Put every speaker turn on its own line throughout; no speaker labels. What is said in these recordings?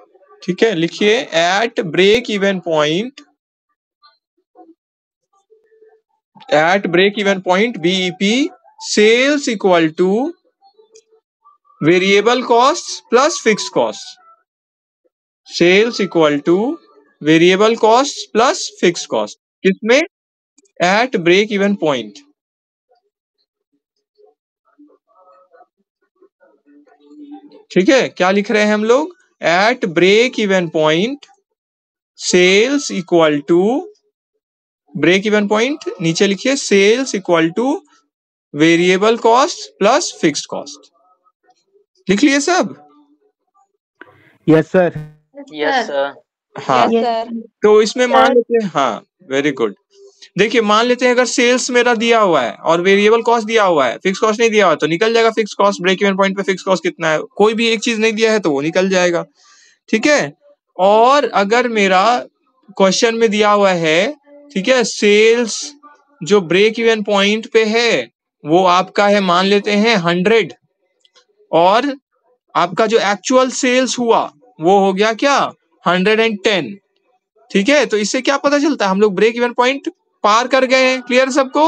ठीक है, लिखिए at break even point, at break even point BEP sales equal to variable cost plus fix cost, sales equal to variable cost plus fix cost, किसमें? At break even point. ठीक है, क्या लिख रहे हैं हम लोग? At break even point sales equal to, break even point नीचे लिखिए sales equal to variable cost plus fixed cost. लिख लिए सब?
Yes sir.
Yes sir.
हाँ, तो इसमें मान लेते हैं, हाँ वेरी गुड। देखिए मान लेते हैं अगर सेल्स मेरा दिया हुआ है और वेरिएबल कॉस्ट दिया हुआ है, फिक्स कॉस्ट नहीं दिया हुआ है, तो निकल जाएगा fix cost. Break even point पे फिक्स कॉस्ट कितना है, कोई भी एक चीज नहीं दिया है तो वो निकल जाएगा। ठीक है, और अगर मेरा क्वेश्चन में दिया हुआ है, ठीक है, सेल्स जो ब्रेक इवन पॉइंट पे है वो आपका है मान लेते हैं 100, और आपका जो एक्चुअल सेल्स हुआ वो हो गया क्या 110। ठीक है, तो इससे क्या पता चलता है हम लोग ब्रेक इवन पॉइंट पार कर गए हैं। क्लियर सबको?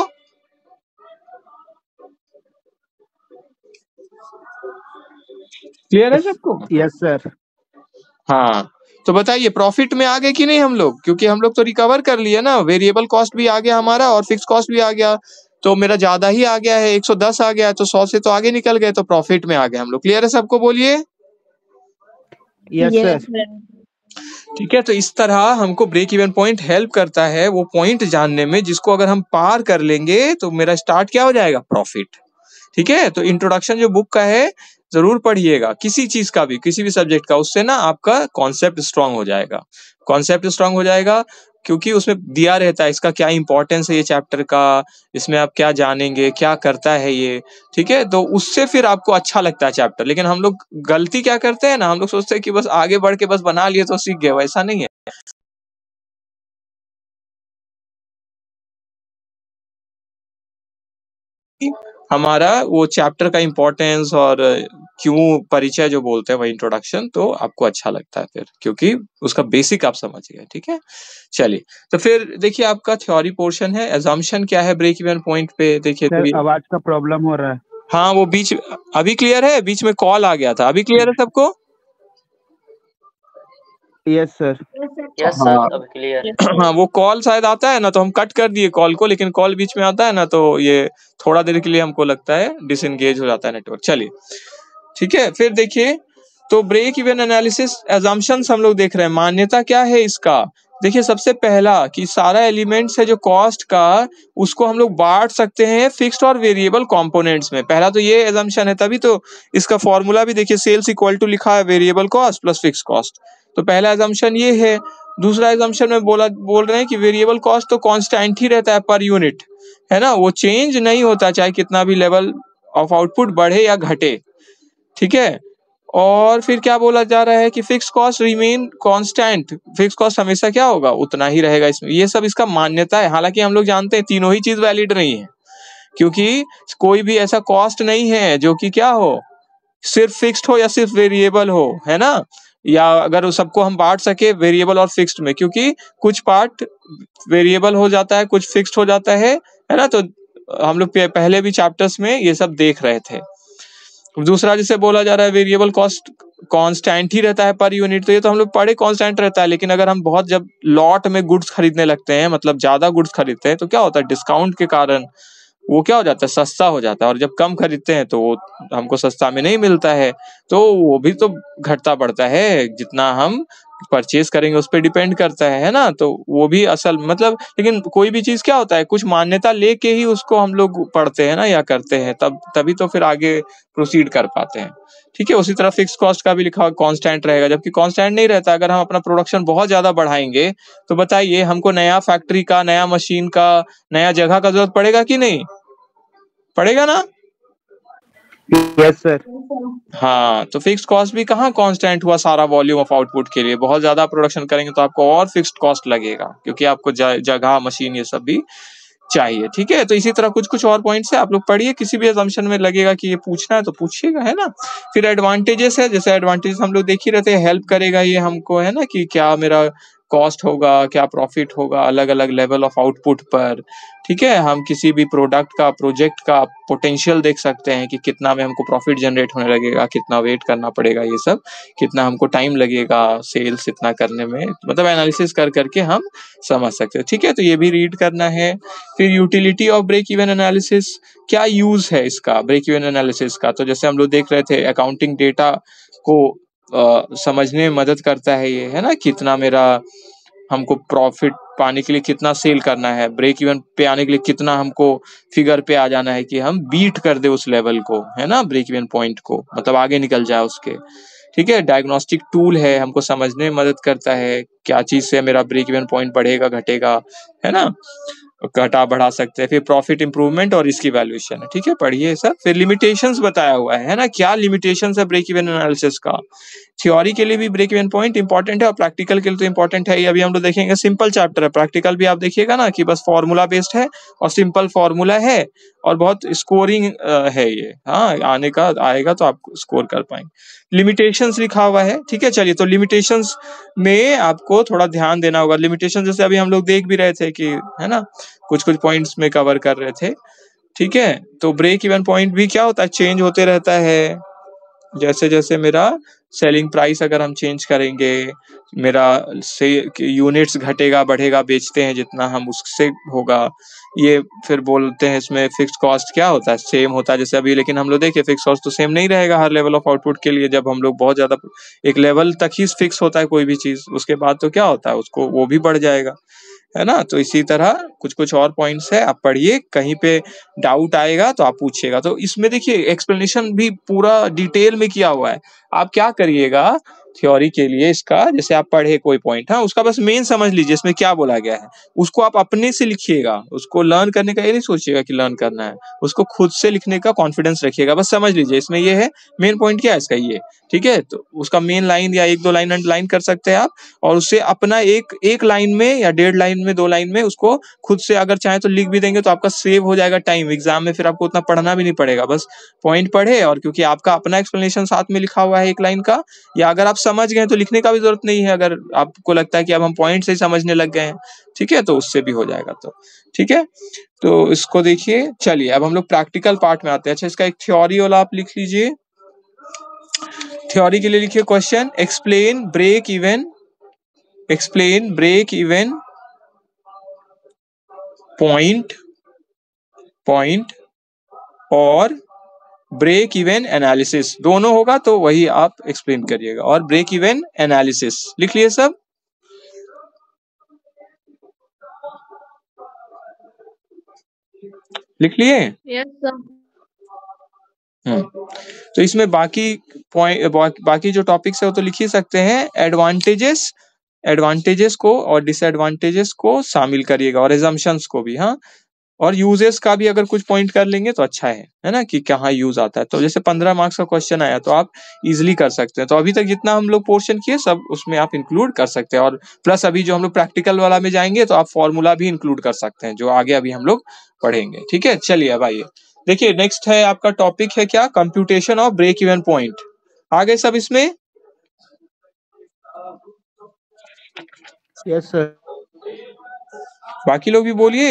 क्लियर है सबको?
Yes sir.
हाँ, तो बताइए प्रॉफिट में आ गए कि नहीं हम लोग? क्योंकि हम लोग तो रिकवर कर लिए ना, वेरिएबल कॉस्ट भी आ गया हमारा और फिक्स कॉस्ट भी आ गया, तो मेरा ज्यादा ही आ गया है, 110 आ गया है, तो 100 से तो आगे निकल गए, तो प्रॉफिट में आ गए हम लोग। क्लियर है सबको? बोलिए।
Yes sir.
ठीक है, तो इस तरह हमको ब्रेक इवन पॉइंट हेल्प करता है वो पॉइंट जानने में जिसको अगर हम पार कर लेंगे तो मेरा स्टार्ट क्या हो जाएगा? प्रॉफिट। ठीक है, तो इंट्रोडक्शन जो बुक का है जरूर पढ़िएगा, किसी चीज का भी, किसी भी सब्जेक्ट का, उससे ना आपका कॉन्सेप्ट स्ट्रांग हो जाएगा। कॉन्सेप्ट स्ट्रांग हो जाएगा क्योंकि उसमें दिया रहता है इसका क्या इंपॉर्टेंस है, ये चैप्टर का, इसमें आप क्या जानेंगे, क्या करता है ये। ठीक है, तो उससे फिर आपको अच्छा लगता है चैप्टर। लेकिन हम लोग गलती क्या करते हैं ना, हम लोग सोचते हैं कि बस आगे बढ़ के बस बना लिए तो सीख गए, वैसा नहीं है। हमारा वो चैप्टर का इंपॉर्टेंस और क्यों परिचय जो बोलते हैं वही इंट्रोडक्शन, तो आपको अच्छा लगता है फिर, क्योंकि उसका बेसिक आप समझ गए। ठीक है, चलिए तो फिर देखिए आपका थ्योरी पोर्शन है। अजम्पशन क्या है ब्रेक इवन पॉइंट पे? देखिए तो
सर आवाज का प्रॉब्लम हो रहा है।
हाँ, वो बीच अभी क्लियर है, बीच में कॉल आ गया था। अभी क्लियर है सबको?
Yes sir.
यस सर, अब क्लियर है।
हाँ, वो कॉल शायद आता है ना, तो हम कट कर दिए कॉल को, लेकिन कॉल बीच में आता है ना तो ये थोड़ा देर के लिए हमको लगता है डिसएंगेज हो जाता है नेटवर्क। चलिए ठीक है, फिर देखिए तो ब्रेक इवन एनालिसिस अजम्पशंस हम लोग देख रहे हैं। मान्यता क्या है इसका? देखिए सबसे पहला कि सारा एलिमेंट्स है जो कॉस्ट का, उसको हम लोग बांट सकते हैं फिक्स्ड और वेरिएबल कंपोनेंट्स में। पहला तो ये अजम्पशन है, तभी तो इसका फॉर्मूला भी देखिए सेल्स इक्वल टू लिखा है variable cost plus fix cost. तो पहला अजम्पशन ये है। दूसरा अजम्पशन में बोल रहे हैं कि वेरिएबल कॉस्ट तो कांस्टेंट ही रहता है पर यूनिट, है ना, वो चेंज नहीं होता चाहे कितना भी लेवल ऑफ आउटपुट बढ़े या घटे। ठीक है, और फिर क्या बोला जा रहा है कि fix cost remain constant, fix cost हमेशा क्या होगा? उतना ही रहेगा इसमें। ये सब इसका मान्यता है। हालांकि हम लोग जानते हैं तीनों ही चीज वैलिड नहीं है, क्योंकि कोई भी ऐसा कॉस्ट नहीं है जो कि क्या हो, सिर्फ फिक्स्ड हो या सिर्फ वेरिएबल हो, है ना, या अगर उस सबको हम बांट सके वेरिएबल और फिक्स्ड में, क्योंकि कुछ पार्ट वेरिएबल हो जाता है, कुछ फिक्स्ड हो जाता है ना। तो हम लोग पहले भी चैप्टर्स में ये सब देख रहे थे। दूसरा जिसे बोला जा रहा है वेरिएबल कॉस्ट कांस्टेंट ही रहता है पर यूनिट, तो ये तो हम लोग पढ़े कांस्टेंट रहता है। लेकिन अगर हम बहुत जब लॉट में गुड्स खरीदने लगते हैं, मतलब ज्यादा गुड्स खरीदते हैं, तो क्या होता है डिस्काउंट के कारण वो क्या हो जाता है? सस्ता हो जाता है। और जब कम खरीदते हैं तो वो हमको सस्ता में नहीं मिलता है, तो वो भी तो घटता बढ़ता है, जितना हम परचेज करेंगे उस पर डिपेंड करता है ना। तो वो भी असल मतलब, लेकिन कोई भी चीज क्या होता है, कुछ मान्यता लेके ही उसको हम लोग पढ़ते हैं ना या करते हैं, तभी तो फिर आगे प्रोसीड कर पाते हैं। ठीक है, उसी तरह फिक्स कॉस्ट का भी लिखा हुआ कांस्टेंट रहेगा, जबकि कांस्टेंट नहीं रहता। अगर हम अपना प्रोडक्शन बहुत ज्यादा बढ़ाएंगे तो बताइए हमको नया फैक्ट्री का, नया मशीन का, नया जगह का जरूरत पड़ेगा कि नहीं पड़ेगा ना?
Yes sir.
हाँ, तो फिक्स कॉस्ट भी कहाँ कांस्टेंट हुआ सारा वॉल्यूम ऑफ आउटपुट के लिए। बहुत ज्यादा प्रोडक्शन करेंगे तो आपको और फिक्स्ड कॉस्ट लगेगा, क्योंकि आपको जगह, मशीन, ये सब भी चाहिए। ठीक है, तो इसी तरह कुछ कुछ और पॉइंट्स है, आप लोग पढ़िए, किसी भी असम्पशन में लगेगा कि ये पूछना है तो पूछिएगा, है ना। फिर एडवांटेजेस है, जैसे एडवांटेजेस हम लोग देख ही रहते हैं, हेल्प करेगा ये हमको, है ना, कि क्या मेरा कॉस्ट होगा, क्या प्रॉफिट होगा अलग अलग लेवल ऑफ आउटपुट पर। ठीक है, हम किसी भी प्रोडक्ट का, प्रोजेक्ट का पोटेंशियल देख सकते हैं कि कितना में हमको प्रॉफिट जनरेट होने लगेगा, कितना वेट करना पड़ेगा, ये सब कितना हमको टाइम लगेगा सेल्स इतना करने में, मतलब एनालिसिस कर करके हम समझ सकते हैं। ठीक है, तो ये भी रीड करना है। फिर utility of break even analysis, क्या यूज है इसका ब्रेक इवन एनालिसिस का, तो जैसे हम लोग देख रहे थे अकाउंटिंग डेटा को समझने में मदद करता है ये, है ना, कितना मेरा हमको प्रॉफिट पाने के लिए कितना सेल करना है, ब्रेक इवन पे आने के लिए कितना हमको फिगर पे आ जाना है कि हम बीट कर दे उस लेवल को, है ना, ब्रेक इवन पॉइंट को, मतलब आगे निकल जाए उसके। ठीक है, डायग्नोस्टिक टूल है, हमको समझने में मदद करता है क्या चीज से मेरा ब्रेक इवन पॉइंट बढ़ेगा घटेगा, है ना, घटा बढ़ा सकते हैं। फिर प्रॉफिट इंप्रूवमेंट और इसकी वैल्यूएशन है। ठीक है, पढ़िए सर। फिर लिमिटेशंस बताया हुआ है ना, क्या लिमिटेशंस है ब्रेक इवन एनालिसिस का। थ्योरी के लिए भी ब्रेक इवन पॉइंट इंपॉर्टेंट है और प्रैक्टिकल के लिए तो इंपॉर्टेंट है, ये अभी हम लोग देखेंगे। सिंपल चैप्टर है, प्रैक्टिकल भी आप देखिएगा ना कि बस फॉर्मूला बेस्ड है और सिंपल फॉर्मूला है और बहुत स्कोरिंग है ये, हाँ, आने का आएगा तो आप स्कोर कर पाएंगे। लिमिटेशंस लिखा हुआ है। ठीक है, चलिए, तो लिमिटेशंस में आपको थोड़ा ध्यान देना होगा। लिमिटेशन जैसे अभी हम लोग देख भी रहे थे कि, है ना, कुछ कुछ पॉइंट्स में कवर कर रहे थे। ठीक है, तो ब्रेक इवन पॉइंट भी क्या होता है, चेंज होते रहता है। जैसे जैसे मेरा सेलिंग प्राइस अगर हम चेंज करेंगे, मेरा से यूनिट्स घटेगा बढ़ेगा, बेचते हैं जितना हम उससे होगा ये। फिर बोलते हैं इसमें फिक्स्ड कॉस्ट क्या होता है, सेम होता है जैसे अभी, लेकिन हम लोग देखें फिक्स कॉस्ट तो सेम नहीं रहेगा हर लेवल ऑफ आउटपुट के लिए। जब हम लोग बहुत ज्यादा एक लेवल तक ही फिक्स होता है कोई भी चीज, उसके बाद तो क्या होता है उसको वो भी बढ़ जाएगा, है ना। तो इसी तरह कुछ कुछ और पॉइंट्स है, आप पढ़िए, कहीं पे डाउट आएगा तो आप पूछिएगा। तो इसमें देखिए एक्सप्लेनेशन भी पूरा डिटेल में किया हुआ है। आप क्या करिएगा थ्योरी के लिए इसका, जैसे आप पढ़े कोई पॉइंट, हाँ, उसका बस मेन समझ लीजिए इसमें क्या बोला गया है, उसको आप अपने से लिखिएगा। उसको लर्न करने का ये नहीं सोचिएगा कि लर्न करना है, उसको खुद से लिखने का कॉन्फिडेंस रखिएगा। बस समझ लीजिए इसमें ये है, मेन पॉइंट क्या है इसका ये। ठीक है, तो उसका मेन लाइन या एक दो लाइन अंडरलाइन कर सकते हैं आप, और उससे अपना एक लाइन में या 1.5 लाइन में 2 लाइन में उसको खुद से अगर चाहे तो लिख भी देंगे तो आपका सेव हो जाएगा टाइम। एग्जाम में फिर आपको उतना पढ़ना भी नहीं पड़ेगा, बस पॉइंट पढ़े, और क्योंकि आपका अपना एक्सप्लेनेशन साथ में लिखा हुआ है 1 लाइन का, या अगर आप समझ गए तो लिखने का भी जरूरत नहीं है, अगर आपको लगता है कि अब हम पॉइंट से ही समझने लग गए हैं। ठीक है, तो उससे भी हो जाएगा। तो ठीक है, तो इसको देखिए। चलिए, अब हम लोग प्रैक्टिकल पार्ट में आते हैं। अच्छा, इसका एक थ्योरी वाला आप लिख लीजिए। थ्योरी के लिए लिखिए question, explain break even point और ब्रेक इवन एनालिसिस, दोनों होगा तो वही आप एक्सप्लेन करिएगा। और ब्रेक इवन एनालिसिस लिख लिए सब, लिख लिए?
Yes sir.
तो इसमें बाकी पॉइंट, बाकी जो टॉपिक्स है वो तो लिख ही सकते हैं। एडवांटेजेस को और डिसएडवांटेजेस को शामिल करिएगा, और एजम्पशंस को भी, हाँ, और यूजेस का भी अगर कुछ पॉइंट कर लेंगे तो अच्छा है ना, कि कहाँ यूज आता है। तो जैसे 15 मार्क्स का क्वेश्चन आया तो आप इजिली कर सकते हैं। तो अभी तक जितना हम लोग पोर्शन किए सब उसमें आप इंक्लूड कर सकते हैं, और प्लस अभी जो हम लोग प्रैक्टिकल वाला में जाएंगे तो आप फॉर्मूला भी इंक्लूड कर सकते हैं, जो आगे अभी हम लोग पढ़ेंगे। ठीक है, चलिए अब आइए देखिए, नेक्स्ट है आपका टॉपिक है क्या, computation of break even point. आ गए सब इसमें?
Yes sir.
बाकी लोग भी बोलिए।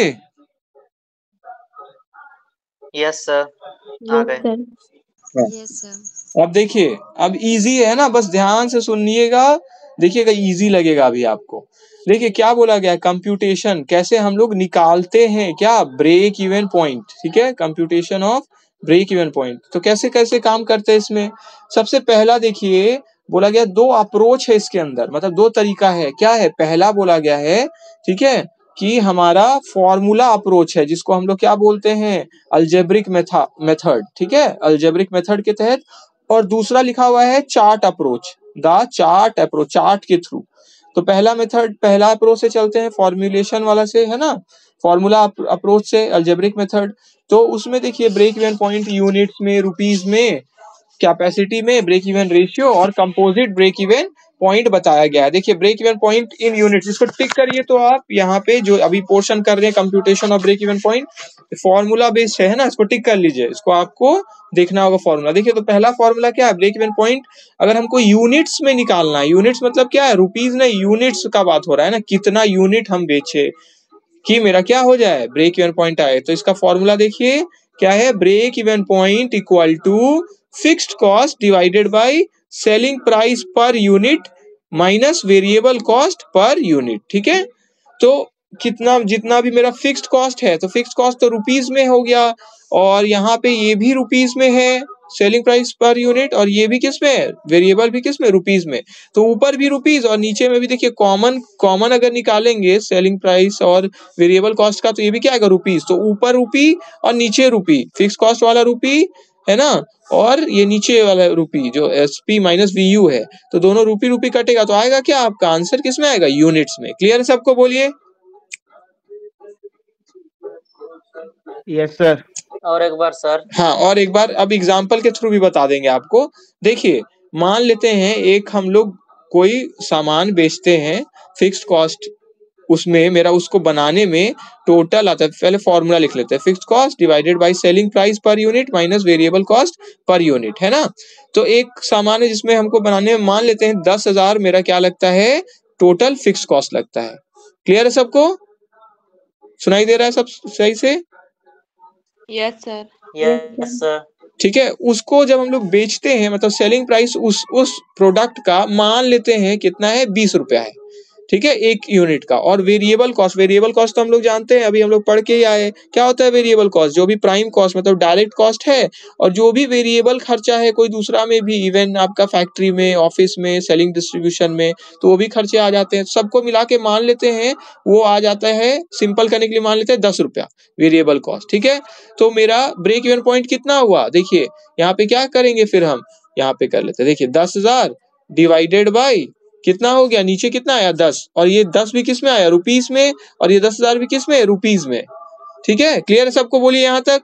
यस सर, आ गए।
Yes sir.
अब देखिए, अब इजी है ना, बस ध्यान से सुनिएगा, देखिएगा इजी लगेगा अभी आपको। देखिए क्या बोला गया है, कंप्यूटेशन कैसे हम लोग निकालते हैं क्या, ब्रेक इवन पॉइंट। ठीक है, computation of break even point, तो कैसे कैसे काम करते हैं इसमें। सबसे पहला देखिए, बोला गया 2 अप्रोच है इसके अंदर, मतलब 2 तरीका है। क्या है, पहला बोला गया है, ठीक है, कि हमारा फॉर्मूला अप्रोच है, जिसको हम लोग क्या बोलते हैं, अलजेब्रिक मेथड। ठीक है, अलजेब्रिक मेथड के तहत। और दूसरा लिखा हुआ है chart approach, the chart approach, chart के थ्रू। तो पहला मेथड, पहला अप्रोच से चलते हैं, फॉर्मुलेशन वाला से, है ना, फॉर्मूला अप्रोच से, अलजेब्रिक मेथड। तो उसमें देखिए ब्रेक इवन पॉइंट यूनिट्स में, रुपीज में, कैपेसिटी में, ब्रेक इवन रेशियो और कंपोजिट ब्रेक इवन पॉइंट बताया गया है। देखिए break even point in units, इसको टिक करिए तो आप यहाँ पे जो अभी पोर्शन कर रहे हैं computation of break even point, formula based है ना, इसको टिक कर लीजिए। इसको आपको देखना होगा फॉर्मूला। देखिए तो पहला फॉर्मूला क्या है, ब्रेक इवन पॉइंट अगर हमको यूनिट्स में निकालना है, यूनिट्स मतलब क्या है, रुपीज नहीं, यूनिट्स का बात हो रहा है ना, कितना यूनिट हम बेचे कि मेरा क्या हो जाए, ब्रेक इवन पॉइंट आए। तो इसका फॉर्मूला देखिए क्या है, break even point equal to fixed cost divided by selling price per unit minus variable cost per unit. ठीक है, तो कितना जितना भी मेरा फिक्स्ड कॉस्ट है, तो फिक्स्ड कॉस्ट तो रुपीज में हो गया, और यहाँ पे ये भी रुपीज में है सेलिंग प्राइस पर यूनिट, और ये भी किस में है, वेरिएबल भी किस में, रुपीज में। तो ऊपर भी रुपीज और नीचे में भी देखिए कॉमन अगर निकालेंगे सेलिंग प्राइस और वेरिएबल कॉस्ट का, तो ये भी क्या आएगा, रुपीज। तो ऊपर रुपी और नीचे रुपी, फिक्स कॉस्ट वाला रुपी है ना, और ये नीचे वाला रुपी जो एसपी माइनस वीयू है, तो दोनों रुपी रुपी कटेगा, तो आएगा क्या, आपका आंसर किस में आएगा, यूनिट्स में। क्लियर है सबको, बोलिए।
Yes sir.
और एक बार सर।
हाँ, और एक बार अब एग्जाम्पल के थ्रू भी बता देंगे आपको। देखिए मान लेते हैं एक हम लोग कोई सामान बेचते हैं, फिक्स्ड कॉस्ट उसमें मेरा उसको बनाने में टोटल आता है, पहले फॉर्मूला लिख लेते हैं, fixed cost divided by selling price per unit minus variable cost per unit, है ना। तो एक सामान है जिसमें हमको बनाने में मान लेते हैं 10,000 मेरा क्या लगता है, टोटल फिक्स्ड कॉस्ट लगता है। क्लियर है सबको, सुनाई दे रहा है सब सही से?
Yes sir.
Yes sir.
ठीक है, उसको जब हम लोग बेचते हैं, मतलब सेलिंग प्राइस उस प्रोडक्ट का मान लेते हैं कितना है, 20 रुपया है। ठीक है, एक यूनिट का। और वेरिएबल कॉस्ट तो हम लोग जानते हैं, अभी हम लोग पढ़ के ही आए, क्या होता है वेरिएबल कॉस्ट, जो भी प्राइम कॉस्ट मतलब डायरेक्ट कॉस्ट है, और जो भी वेरिएबल खर्चा है कोई दूसरा में भी, इवन आपका फैक्ट्री में, ऑफिस में, सेलिंग डिस्ट्रीब्यूशन में, तो वो भी खर्चे आ जाते हैं। सबको मिला के मान लेते हैं, वो आ जाता है, सिंपल करने के लिए मान लेते हैं 10 रुपया वेरिएबल कॉस्ट। ठीक है, तो मेरा ब्रेक इवन पॉइंट कितना हुआ, देखिए यहाँ पे क्या करेंगे, फिर हम यहाँ पे कर लेते हैं, देखिए 10,000 डिवाइडेड बाई कितना हो गया, नीचे कितना आया 10, और ये 10 भी किस में आया, रुपीस में, और ये 10,000 भी किस में, रुपीस में। ठीक है, क्लियर है सबको, बोलिए यहां तक।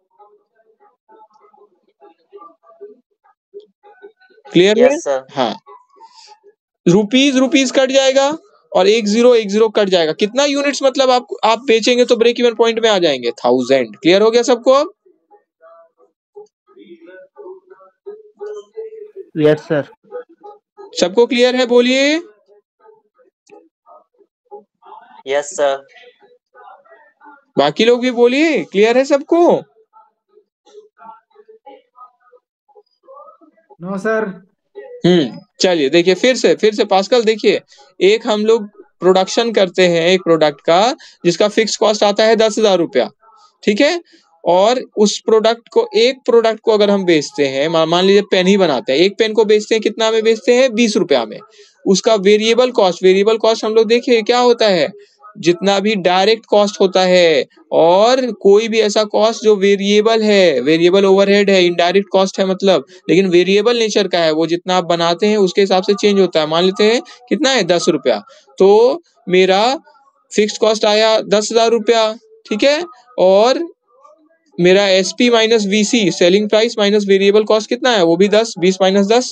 क्लियर है?
Yes sir.
हाँ, रुपीस कट जाएगा और 10 कट जाएगा, कितना यूनिट्स मतलब आप बेचेंगे तो ब्रेक इवन पॉइंट में आ जाएंगे 1000। क्लियर हो गया सबको अब?
Yes sir.
सबको क्लियर है, बोलिए।
Yes sir.
बाकी लोग भी बोलिए, क्लियर है सबको?
No sir.
चलिए देखिए फिर से पास्कल, देखिए एक हम लोग प्रोडक्शन करते हैं एक प्रोडक्ट का, जिसका फिक्स कॉस्ट आता है 10,000 रुपया। ठीक है, और उस एक प्रोडक्ट को अगर हम बेचते हैं, मान लीजिए पेन ही बनाते हैं, एक पेन को बेचते हैं कितना में बेचते हैं, 20 रुपया में। उसका वेरिएबल कॉस्ट हम लोग देखिए क्या होता है, जितना भी डायरेक्ट कॉस्ट होता है, और कोई भी ऐसा कॉस्ट जो वेरिएबल है, वेरिएबल ओवरहेड है, इनडायरेक्ट कॉस्ट है मतलब, लेकिन वेरिएबल नेचर का है, वो जितना आप बनाते हैं उसके हिसाब से चेंज होता है। मान लेते हैं कितना है, 10 रुपया, तो मेरा फिक्स्ड कॉस्ट आया 10,000 रुपया। ठीक है, और मेरा SP minus VC selling price minus variable cost कितना है, वो भी 10, 20 माइनस 10।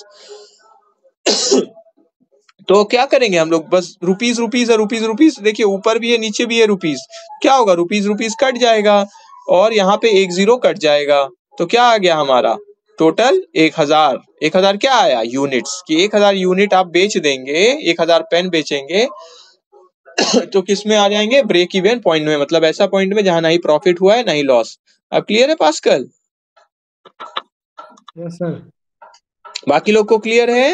तो क्या करेंगे हम लोग, बस रुपीस है, रुपीस देखिए ऊपर भी है नीचे भी है रुपीस, क्या होगा, रुपीस कट जाएगा, और यहाँ पे 10 कट जाएगा, तो क्या आ गया हमारा टोटल 1000। 1000 क्या आया, यूनिट्स, कि 1000 यूनिट आप बेच देंगे, 1000 पेन बेचेंगे तो किस में आ जाएंगे, ब्रेक इवन पॉइंट में, मतलब ऐसा पॉइंट में जहां ना ही प्रॉफिट हुआ है ना ही लॉस। अब क्लियर है पास्कल?
Yes sir.
बाकी लोग को क्लियर है?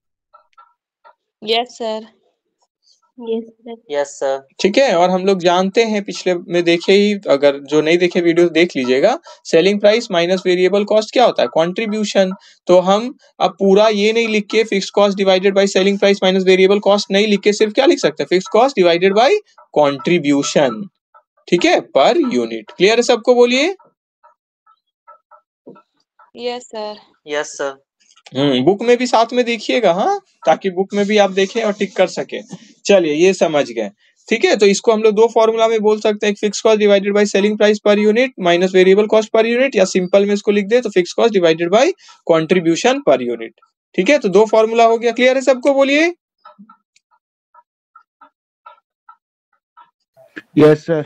Yes sir.
Yes sir.
ठीक है, और हम लोग जानते हैं, पिछले में देखे ही, अगर जो नहीं देखे वीडियो देख लीजिएगा, selling price minus variable cost क्या होता है, कंट्रीब्यूशन। तो हम अब पूरा ये नहीं लिख के fixed cost divided by selling price minus variable cost नहीं लिख के सिर्फ क्या लिख सकते हैं, fixed cost divided by contribution. ठीक है, पर यूनिट। क्लियर है सबको, बोलिए।
Yes sir.
Yes sir.
Book में भी साथ में देखिएगा, हाँ, ताकि बुक में भी आप देखें और टिक कर सके। चलिए ये समझ गए। ठीक है, तो इसको हम लोग दो फॉर्मूला में बोल सकते हैं, fix cost divided by selling price per unit minus variable cost per unit, या सिंपल में इसको लिख दे तो fix cost divided by contribution per unit. ठीक है, तो दो फॉर्मूला हो गया। क्लियर है सबको, बोलिए।
Yes sir.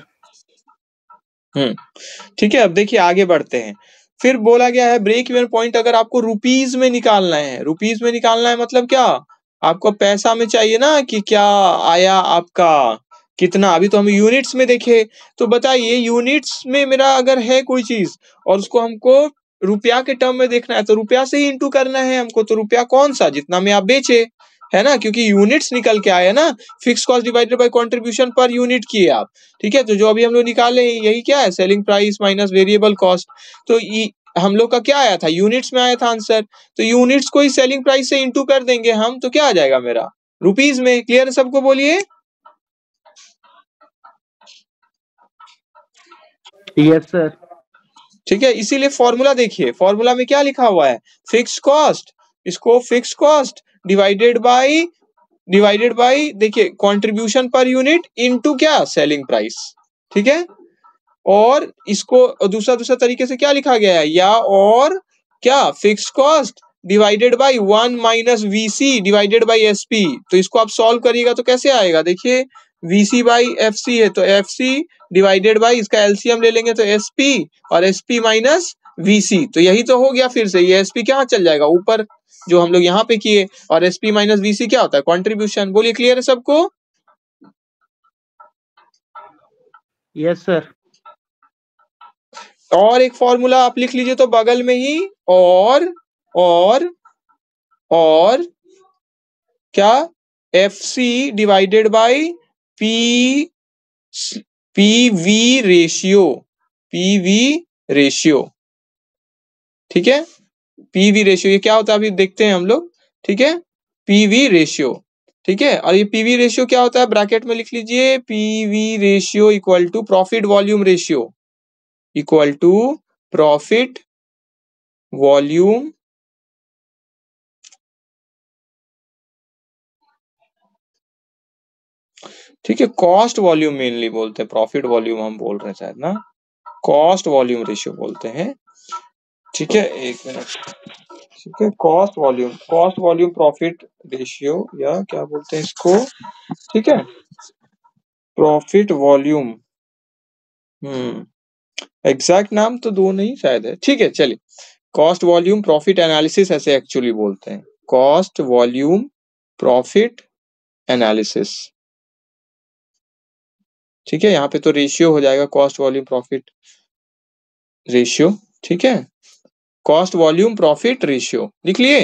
ठीक है, अब देखिए आगे बढ़ते हैं। फिर बोला गया है ब्रेक इवन पॉइंट अगर आपको रुपीज में निकालना है, रुपीज में निकालना है मतलब क्या, आपको पैसा में चाहिए ना कि क्या आया आपका, कितना। अभी तो हम यूनिट्स में देखे, तो बताइए यूनिट्स में मेरा अगर है कोई चीज और उसको हमको रुपया के टर्म में देखना है तो रुपया से ही इंटू करना है हमको। तो रुपया कौन सा, जितना में आप बेचे, है ना, क्योंकि यूनिट्स निकल के आए ना, fix cost divided by contribution per unit किए आप। ठीक है, तो जो अभी हम लोग निकाले यही क्या है, selling price minus variable cost. तो हम लोग का क्या आया था, यूनिट्स में आया था आंसर, तो यूनिट्स को ही सेलिंग प्राइस से इंटू कर देंगे हम, तो क्या आ जाएगा मेरा, रुपीज में। क्लियर है सबको, बोलिए।
Yes sir.
ठीक है, इसीलिए फॉर्मूला देखिए, फॉर्मूला में क्या लिखा हुआ है, फिक्स कॉस्ट, इसको फिक्स कॉस्ट डिवाइडेड बाय देखिए कंट्रीब्यूशन पर यूनिट इनटू क्या, सेलिंग प्राइस। ठीक है, और इसको दूसरा तरीके से क्या लिखा गया है, या और क्या, fix cost divided by 1 minus VC divided by SP. तो इसको आप सॉल्व करिएगा तो कैसे आएगा, देखिए वीसी बाई एफसी है तो एफसी डिवाइडेड बाय इसका एलसीएम ले लेंगे तो एसपी, और एसपी माइनस वीसी। तो यही तो हो गया, फिर से ये एसपी कहाँ चल जाएगा, ऊपर जो हम लोग यहाँ पे किए, और एसपी माइनस वीसी क्या होता है, कंट्रीब्यूशन। बोलिए क्लियर है सबको।
Yes sir.
और एक फॉर्मूला आप लिख लीजिए तो बगल में ही, और क्या, F C divided by PV ratio. ठीक है, पीवी रेशियो ये क्या होता है अभी देखते हैं हम लोग। ठीक है, पीवी रेशियो। ठीक है, और ये पीवी रेशियो क्या होता है, ब्रैकेट में लिख लीजिए, PV ratio equal to profit volume ratio, equal to profit volume ठीक है, कॉस्ट वॉल्यूम मेनली बोलते हैं, प्रॉफिट वॉल्यूम हम बोल रहे हैं शायद ना, कॉस्ट वॉल्यूम रेशियो बोलते हैं। ठीक है, एक मिनट। ठीक है, कॉस्ट वॉल्यूम प्रॉफिट रेशियो, या क्या बोलते हैं इसको। ठीक है, प्रॉफिट वॉल्यूम, एग्जैक्ट नाम तो दो नहीं शायद है। ठीक है, चलिए, कॉस्ट वॉल्यूम प्रॉफिट एनालिसिस ऐसे एक्चुअली बोलते हैं, कॉस्ट वॉल्यूम प्रॉफिट एनालिसिस। ठीक है, यहाँ पे तो रेशियो हो जाएगा, कॉस्ट वॉल्यूम प्रॉफिट रेशियो। ठीक है, कॉस्ट वॉल्यूम प्रॉफिट रेशियो लिख लिए,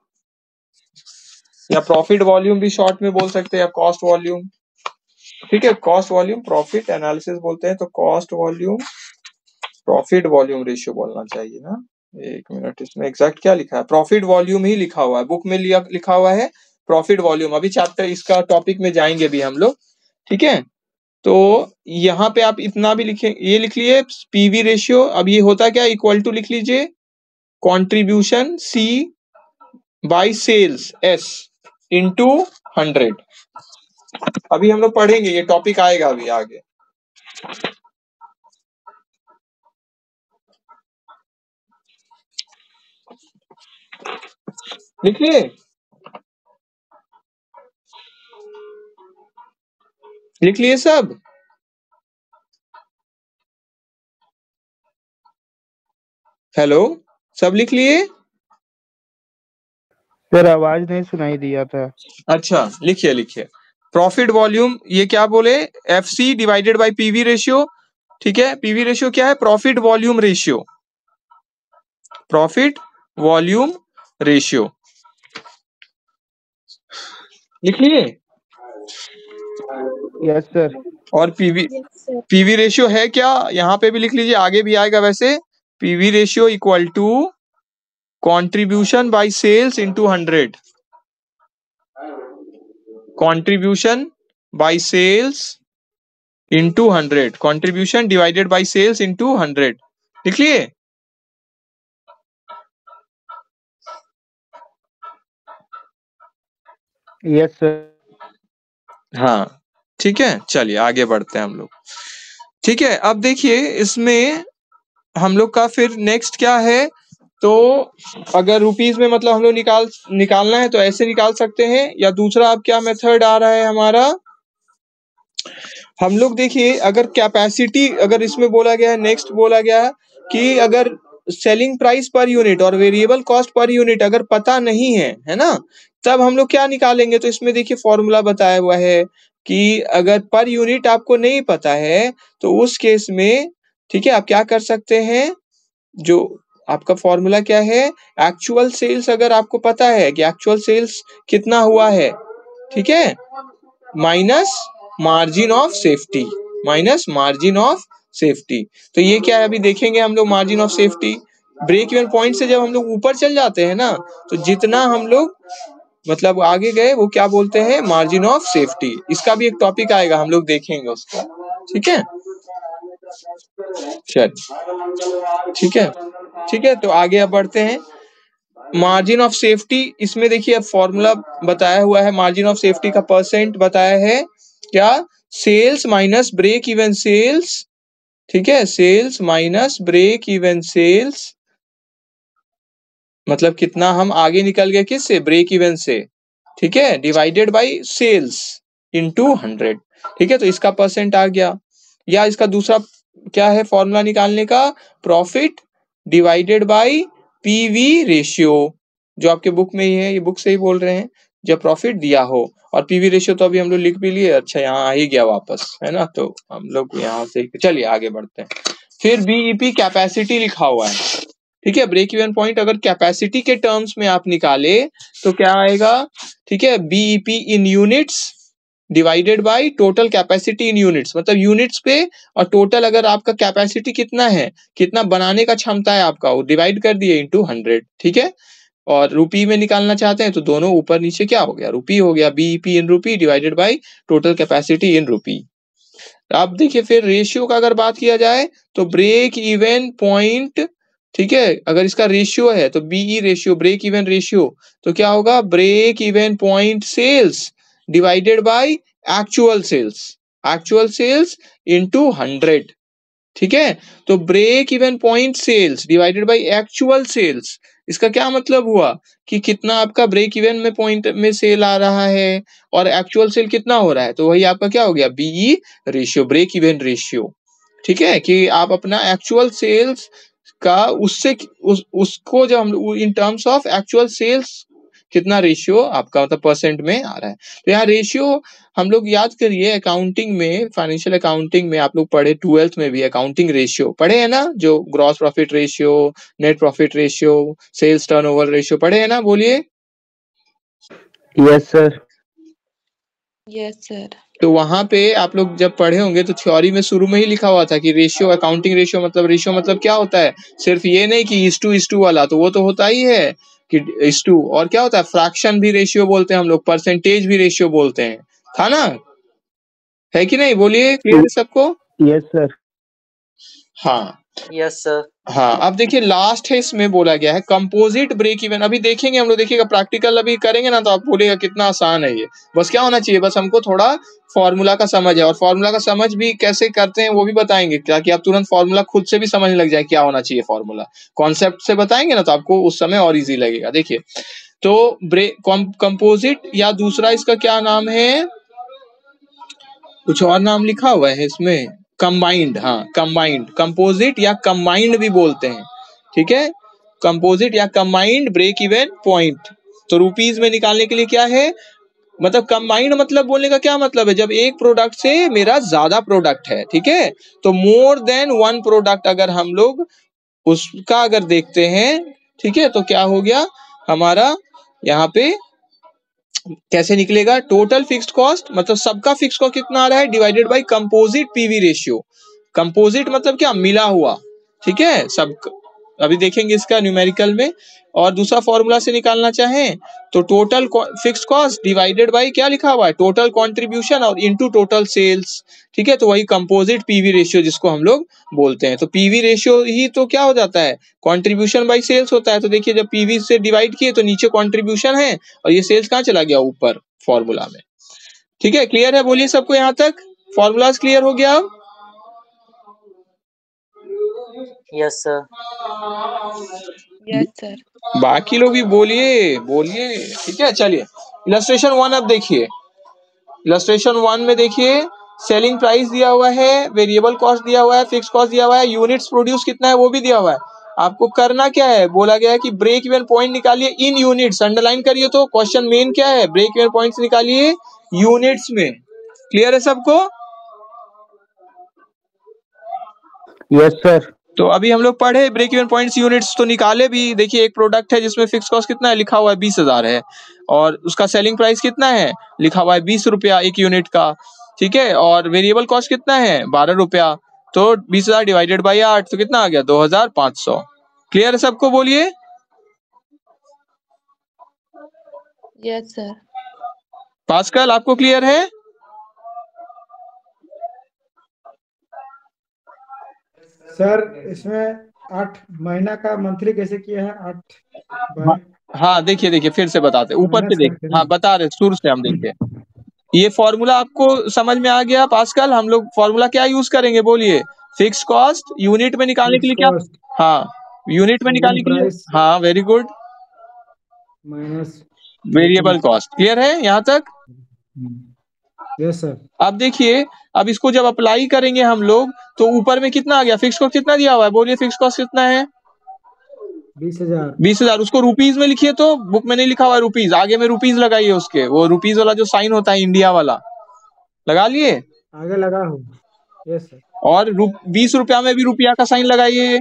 या प्रॉफिट वॉल्यूम भी शॉर्ट में बोल सकते हैं, या कॉस्ट वॉल्यूम। ठीक है, कॉस्ट वॉल्यूम प्रॉफिट एनालिसिस बोलते हैं, तो cost volume profit volume ratio बोलना चाहिए ना। एक मिनट, इसमें एग्जैक्ट क्या लिखा है, प्रॉफिट वॉल्यूम ही लिखा हुआ है, बुक में लिखा हुआ है प्रॉफिट वॉल्यूम। अभी चैप्टर इसका टॉपिक में जाएंगे भी हम लोग। ठीक है, तो यहाँ पे आप इतना भी लिखे, ये लिख लिए पीवी रेशियो। अब ये होता क्या, इक्वल टू लिख लीजिए contribution C by sales S into 100। अभी हम लोग पढ़ेंगे, ये टॉपिक आएगा अभी आगे। लिख लिए, लिख लिए सब। हेलो, सब लिख लिए।
सर आवाज नहीं सुनाई दिया था।
अच्छा, लिखिए लिखिए, प्रॉफिट वॉल्यूम ये क्या बोले, F C divided by PV ratio. ठीक है, पीवी रेशियो क्या है, profit volume ratio, profit volume ratio. लिख लिए।
Yes sir.
और पीवी रेशियो है क्या, यहाँ पे भी लिख लीजिए, आगे भी आएगा वैसे। PV ratio equal to contribution by sales into 100, contribution by sales into 100, contribution divided by sales into 100। लिख लिए।
Yes sir.
हाँ, ठीक है, चलिए आगे बढ़ते हैं हम लोग। ठीक है, अब देखिए इसमें हम लोग का फिर नेक्स्ट क्या है, तो अगर रुपीस में मतलब हम लोग निकालना है तो ऐसे निकाल सकते हैं, या दूसरा अब क्या मेथड आ रहा है हमारा, हम लोग देखिए अगर कैपेसिटी, अगर इसमें बोला गया है, नेक्स्ट बोला गया है कि अगर सेलिंग प्राइस पर यूनिट और वेरिएबल कॉस्ट पर यूनिट अगर पता नहीं है ना, तब हम लोग क्या निकालेंगे। तो इसमें देखिए फॉर्मूला बताया हुआ है कि अगर पर यूनिट आपको नहीं पता है तो उस केस में ठीक है आप क्या कर सकते हैं, जो आपका फॉर्मूला क्या है, एक्चुअल सेल्स अगर आपको पता है कि एक्चुअल सेल्स कितना हुआ है, ठीक है, minus margin of safety, minus margin of safety. तो ये क्या है अभी देखेंगे हम लोग, margin of safety break even point से जब हम लोग ऊपर चल जाते हैं ना, तो जितना हम लोग मतलब आगे गए वो क्या बोलते हैं, मार्जिन ऑफ सेफ्टी। इसका भी एक टॉपिक आएगा, हम लोग देखेंगे उसका, ठीक है। चल ठीक है, ठीक है, तो आगे अब बढ़ते हैं। मार्जिन ऑफ सेफ्टी, इसमें देखिए अब फॉर्मूला बताया हुआ है, मार्जिन ऑफ सेफ्टी का परसेंट बताया है क्या, sales minus break even sales, ठीक है, sales minus break even sales, मतलब कितना हम आगे निकल गए किससे, ब्रेक इवन से, ठीक है, डिवाइडेड बाय सेल्स इनटू 100, ठीक है, तो इसका परसेंट आ गया। या इसका दूसरा क्या है फॉर्मूला निकालने का, profit divided by PV ratio, जो आपके बुक में ही है, ये बुक से ही बोल रहे हैं, जब प्रॉफिट दिया हो। और पीवी रेशियो तो अभी हम लोग लिख भी लिए, अच्छा यहाँ आ ही गया वापस, है ना, तो हम लोग यहाँ से चलिए आगे बढ़ते हैं। फिर बीईपी कैपेसिटी लिखा हुआ है, ठीक है, ब्रेक इवन पॉइंट अगर कैपेसिटी के टर्म्स में आप निकाले तो क्या आएगा, ठीक है, BEP in units divided by total capacity in units, मतलब यूनिट्स पे और टोटल अगर आपका कैपेसिटी कितना है, कितना बनाने का क्षमता है आपका, वो डिवाइड कर दिए इनटू 100, ठीक है। और रुपी में निकालना चाहते हैं तो दोनों ऊपर नीचे क्या हो गया, रुपी हो गया, BEP in rupee divided by total capacity in rupee. आप देखिए फिर रेशियो का अगर बात किया जाए तो ब्रेक इवन पॉइंट, ठीक है, अगर इसका रेशियो है तो BE ratio, break even ratio, तो क्या होगा, break even point sales divided by actual sales, actual sales into 100, ठीक है। तो break even point sales divided by actual sales, इसका क्या मतलब हुआ कि कितना आपका ब्रेक इवन में पॉइंट में सेल आ रहा है और एक्चुअल सेल कितना हो रहा है, तो वही आपका क्या हो गया, BE ratio, break even ratio, ठीक है, कि आप अपना एक्चुअल सेल्स का उससे उसको जब हम in terms of actual sales कितना रेशियो आपका मतलब परसेंट में आ रहा है। तो यहाँ रेशियो हम लोग याद करिए, अकाउंटिंग में, फाइनेंशियल अकाउंटिंग में आप लोग पढ़े, 12th में भी अकाउंटिंग रेशियो पढ़े हैं ना, जो gross profit ratio, net profit ratio, sales turnover ratio पढ़े हैं ना, बोलिए।
Yes sir.
Yes, sir.
तो वहां पे आप लोग जब पढ़े होंगे तो थ्योरी में शुरू में ही लिखा हुआ था कि रेशियो, अकाउंटिंग रेशियो मतलब क्या होता है, सिर्फ ये नहीं कि इस टू वाला, तो वो तो होता ही है कि इस टू, और क्या होता है, फ्रैक्शन भी रेशियो बोलते हैं हम लोग, परसेंटेज भी रेशियो बोलते हैं, था ना, है कि नहीं, बोलिए, क्लियर सबको।
Yes sir.
हाँ
यस सर।
हाँ, अब देखिए लास्ट है, इसमें बोला गया है कंपोजिट ब्रेक इवन, अभी देखेंगे हम लोग, देखिएगा प्रैक्टिकल अभी करेंगे ना तो आप बोलेगा कितना आसान है ये, बस क्या होना चाहिए, बस हमको थोड़ा फॉर्मूला का समझ है, और फॉर्मूला का समझ भी कैसे करते हैं वो भी बताएंगे, ताकि आप तुरंत फॉर्मूला खुद से भी समझने लग जाए क्या होना चाहिए, फॉर्मूला कॉन्सेप्ट से बताएंगे ना तो आपको उस समय और इजी लगेगा। देखिए तो ब्रेक कंपोजिट, या दूसरा इसका क्या नाम है, कुछ और नाम लिखा हुआ है इसमें, कंबाइंड, हाँ कंबाइंड, कंपोजिट या कंबाइंड भी बोलते हैं, ठीक है, कंपोजिट या कंबाइंड ब्रेक इवन पॉइंट। तो रुपीज में निकालने के लिए क्या है, मतलब कंबाइंड मतलब बोलने का क्या मतलब है, जब एक प्रोडक्ट से मेरा ज्यादा प्रोडक्ट है, ठीक है, तो मोर देन वन प्रोडक्ट अगर हम लोग उसका अगर देखते हैं, ठीक है, तो क्या हो गया हमारा, यहाँ पे कैसे निकलेगा, टोटल फिक्स्ड कॉस्ट, मतलब सबका फिक्स्ड कॉस्ट कितना आ रहा है, divided by composite PV ratio. Composite मतलब क्या, मिला हुआ, ठीक है, सब अभी देखेंगे इसका न्यूमेरिकल में। और दूसरा फॉर्मूला से निकालना चाहें तो total fixed cost divided by क्या लिखा हुआ है, टोटल कंट्रीब्यूशन और इनटू टोटल सेल्स, ठीक है, तो वही कंपोजिट पीवी रेशियो जिसको हम लोग बोलते हैं। तो पीवी रेशियो ही तो क्या हो जाता है, कंट्रीब्यूशन बाय सेल्स होता है। तो देखिए जब पीवी से डिवाइड किए तो नीचे कंट्रीब्यूशन है और ये सेल्स कहाँ चला गया, ऊपर फॉर्मूला में, ठीक है, क्लियर है, बोलिए सबको यहाँ तक फॉर्मूलाज क्लियर हो गया।
Yes sir.
Yes, sir.
बाकी लोग भी बोलिए बोलिए, ठीक है, चलिए इलस्ट्रेशन 1 अब देखिए, इलस्ट्रेशन 1 में देखिए सेलिंग प्राइस दिया हुआ है, वेरिएबल कॉस्ट दिया हुआ है, फिक्स कॉस्ट दिया हुआ है, यूनिट्स प्रोड्यूस कितना है वो भी दिया हुआ है। आपको करना क्या है, बोला गया है कि ब्रेक इवन पॉइंट निकालिए इन यूनिट्स, अंडरलाइन करिए। तो क्वेश्चन मेन क्या है, ब्रेक इवन पॉइंट्स निकालिए यूनिट्स में। क्लियर है सबको?
Yes sir.
तो अभी हम लोग पढ़े ब्रेक इवन पॉइंट्स यूनिट्स, तो निकाले भी। देखिए एक प्रोडक्ट है जिसमें फिक्स कॉस्ट कितना है, लिखा हुआ है 20,000 है, और उसका सेलिंग प्राइस कितना है, लिखा हुआ है 20 रुपया एक यूनिट का, ठीक है। और वेरिएबल कॉस्ट कितना है, 12 रुपया। तो 20,000 डिवाइडेड बाई 8 तो कितना आ गया, 2,500। क्लियर है सबको? बोलिए।
Yes, sir.
पास्कल आपको क्लियर है?
सर इसमें 8 महीना का मंथली कैसे किया है, 8 बाय
हाँ देखिए फिर से बताते, ऊपर से
माइनस
देखिए,
करके ना।
हाँ बता रहे शुरू से हम देखिए। ये फॉर्मूला आपको समझ में आ गया पास्कल? हम लोग फॉर्मूला क्या यूज करेंगे, बोलिए। फिक्स कॉस्ट यूनिट में निकालने के लिए क्या,
कॉस्ट
हाँ यूनिट में निकालने
सेलिंग
के लिए,
प्राइस
हाँ very good,
minus
variable cost. Clear है यहाँ तक?
Yes sir.
अब देखिए, अब इसको जब अप्लाई करेंगे हम लोग, तो ऊपर में कितना आ गया, फिक्स कॉस्ट कितना दिया हुआ है, बोलिए फिक्स कॉस्ट कितना है,
20,000
20,000। उसको रुपीज में लिखिए, तो बुक में नहीं लिखा हुआ है रुपीज, आगे में रुपीज लगाइए उसके, वो रुपीज वाला जो साइन होता है इंडिया वाला, लगा लिए।
आगे लगा हो। Yes sir.
और 20 रुपया में भी रुपया का साइन लगाइए,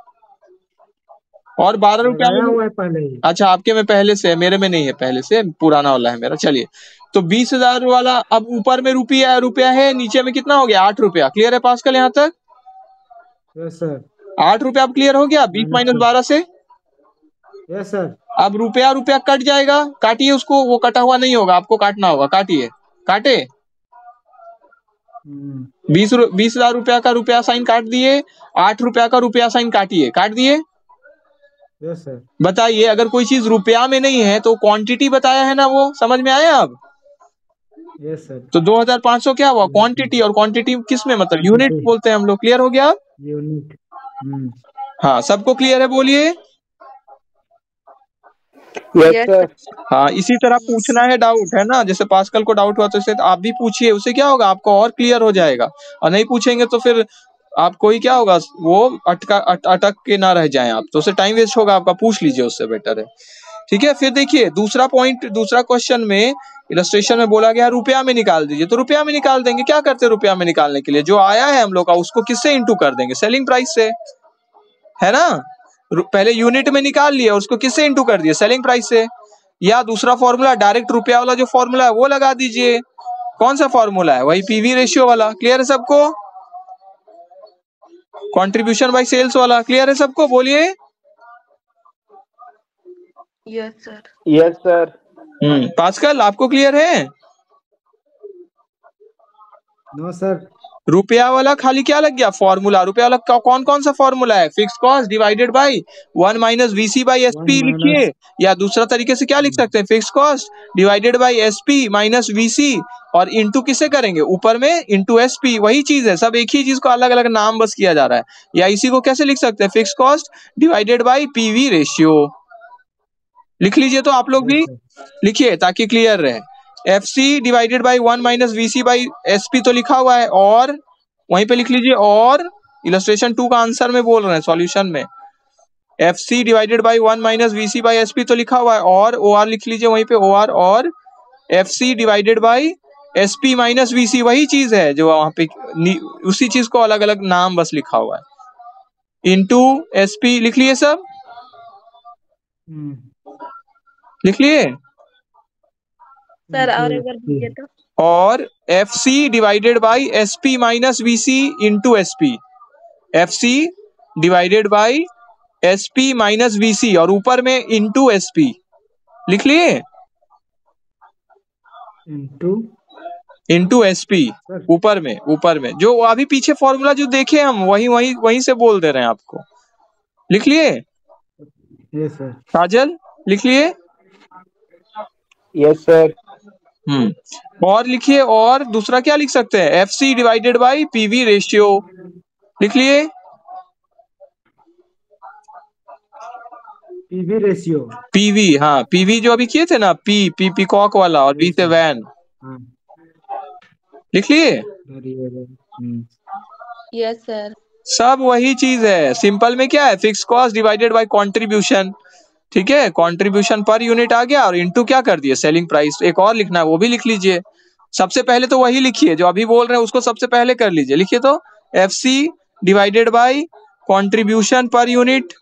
और 12 रुपया में
लगाया
भी।
हुआ है पहले ही।
अच्छा आपके में पहले से है, मेरे में नहीं है, पहले से पुराना वाला है मेरा। चलिए, तो 20,000 वाला, अब ऊपर में रुपया है, नीचे में कितना हो गया, 8 रुपया। क्लियर है पास्कल यहाँ तक?
Yes sir.
8 रुपया अब क्लियर हो गया, 20 माइनस 12 से।
Yes sir.
अब रुपया कट जाएगा, काटिए उसको, वो कटा हुआ नहीं होगा, आपको काटना होगा, काटिए, काटे। 20,000 रुपया का रुपया साइन काट दिए, 8 रुपया का रुपया साइन काटिए, काट दिए।
Yes sir.
बताइए, अगर कोई चीज रुपया में नहीं है तो क्वांटिटी बताया है ना, वो समझ में आया अब?
Yes sir.
तो 2,500 क्या हुआ, क्वांटिटी, और क्वांटिटी किस में, मतलब यूनिट बोलते हैं हम लोग। क्लियर हो गया?
यूनिट।
हाँ सबको क्लियर है, बोलिए।
Yes
Yes,
sir.
हाँ इसी तरह पूछना है, डाउट है ना, जैसे पास्कल को डाउट हुआ तो इसे आप भी पूछिए, उससे क्या होगा, आपको और क्लियर हो जाएगा। और नहीं पूछेंगे तो फिर आपको ही क्या होगा, वो अटक के ना रह जाएं आप, तो उससे टाइम वेस्ट होगा आपका, पूछ लीजिए, उससे बेटर है। ठीक है, फिर देखिए दूसरा पॉइंट, दूसरा क्वेश्चन में इलस्ट्रेशन में बोला गया रुपया में निकाल दीजिए। तो रुपया में निकाल देंगे, क्या करते हैं रुपया में निकालने के लिए, जो आया है हम लोग का उसको किससे इंटू कर देंगे, सेलिंग प्राइस से, है ना। पहले यूनिट में निकाल लिया, उसको किससे इंटू कर दिया, सेलिंग प्राइस से। या दूसरा फॉर्मूला, डायरेक्ट रुपया वाला जो फॉर्मूला है वो लगा दीजिए। कौन सा फॉर्मूला है, वही पीवी रेशियो वाला। क्लियर है सबको? कंट्रीब्यूशन बाय सेल्स वाला। क्लियर है सबको? बोलिए।
yes, sir.
Yes sir.
Pascal आपको क्लियर है?
No sir.
रुपया वाला खाली क्या लग गया, फॉर्मूला। रुपया वाला कौन कौन सा फॉर्मूला है, fix cost divided by 1 minus VC by SP लिखिए, या दूसरा तरीके से क्या लिख सकते हैं, fix cost divided by SP minus VC, और इंटू किसे करेंगे, ऊपर में इंटू एसपी। वही चीज है, सब एक ही चीज को अलग अलग नाम बस किया जा रहा है। या इसी को कैसे लिख सकते हैं, fix cost divided by PV ratio. लिख लीजिए, तो आप लोग भी लिखिए ताकि क्लियर रहे। F C divided by 1 minus VC by SP तो लिखा हुआ है, और वहीं पे लिख लीजिए, और इलस्ट्रेशन 2 का आंसर में बोल रहे हैं, सॉल्यूशन में F C divided by 1 minus VC by SP तो लिखा हुआ है, और ओ आर लिख लीजिए वहीं पे, ओ आर, और F C divided by SP minus VC वही चीज है जो वहां पे, उसी चीज को अलग अलग नाम बस लिखा हुआ है। इंटू एसपी लिख लिए सब, लिख लिए
सर और एक बार बोलिए तो।
और F C divided by SP minus VC into SP, F C divided by SP minus VC, और ऊपर में इंटू एसपी लिख लिए, इंटू एसपी ऊपर में जो अभी पीछे फॉर्मूला जो देखे हम वही से बोल दे रहे हैं आपको। लिख लिए?
Yes sir.
काजल लिख लिए?
Yes sir.
और लिखिए, और दूसरा क्या लिख सकते हैं, F C divided by PV ratio. लिख लिए?
PV ratio.
पीवी, हाँ पीवी जो अभी किए थे ना, पी पीकॉक वाला, और वी से वैन। लिख लिए?
वेरिएबल।
Yes sir.
सब वही चीज है। सिंपल में क्या है, fix cost divided by contribution. ठीक है, कंट्रीब्यूशन पर यूनिट आ गया और इनटू क्या कर दिए, सेलिंग प्राइस। एक और लिखना है वो भी लिख लीजिए। सबसे पहले तो वही लिखिए जो अभी बोल रहे हैं, उसको सबसे पहले कर लीजिए। लिखिए तो FC divided by contribution per unit,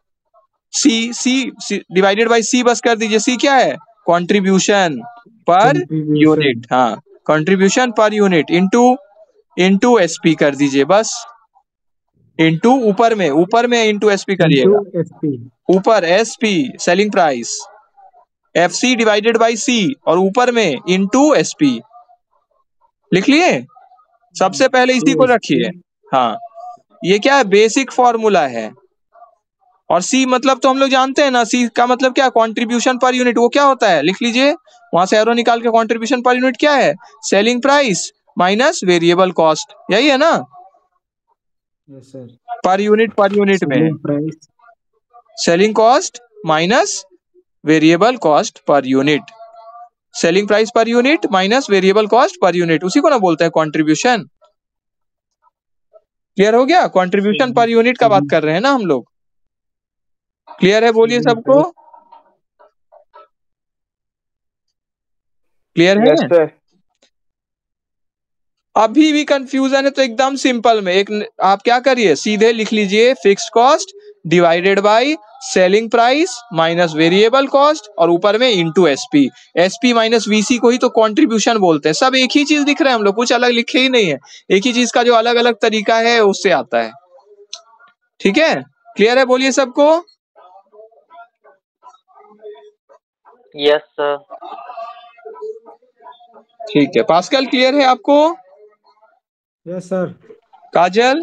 C divided by C बस कर दीजिए। सी क्या है, कंट्रीब्यूशन पर
कंट्रीब्यूशन।
यूनिट। हाँ, contribution per unit into SP कर दीजिए बस। इंटू ऊपर में इंटू SP
इंटू
करिएगा।
SP।
ऊपर SP selling price, FC divided by C और ऊपर में इंटू SP। लिख लिए, सबसे पहले इसी को रखिए। हाँ, ये क्या है, बेसिक फॉर्मूला है। और C मतलब तो हम लोग जानते हैं ना, C का मतलब क्या, कंट्रीब्यूशन पर यूनिट। वो क्या होता है, लिख लीजिए वहां से एरो निकाल के। कंट्रीब्यूशन पर यूनिट क्या है, selling price minus variable cost, यही है ना।
Yes sir.
पर यूनिट में
selling price.
Selling cost minus variable cost per unit. Selling price per unit minus variable cost per unit, उसी को ना बोलते हैं कंट्रीब्यूशन। क्लियर हो गया, कंट्रीब्यूशन पर यूनिट का बात कर रहे हैं ना हम लोग। क्लियर है, बोलिए सबको क्लियर है।
Yes sir.
अभी भी कंफ्यूजन है तो एकदम सिंपल में एक आप क्या करिए, सीधे लिख लीजिए fixed cost divided by selling price minus variable cost और ऊपर में इंटू SP माइनस VC को ही तो कंट्रीब्यूशन बोलते हैं। सब एक ही चीज दिख रहा है, हम लोग कुछ अलग लिखे ही नहीं है। एक ही चीज का जो अलग अलग तरीका है उससे आता है। ठीक है, क्लियर है, बोलिए सबको।
Yes sir.
ठीक है, पास्कल क्लियर है आपको।
Yes sir.
काजल,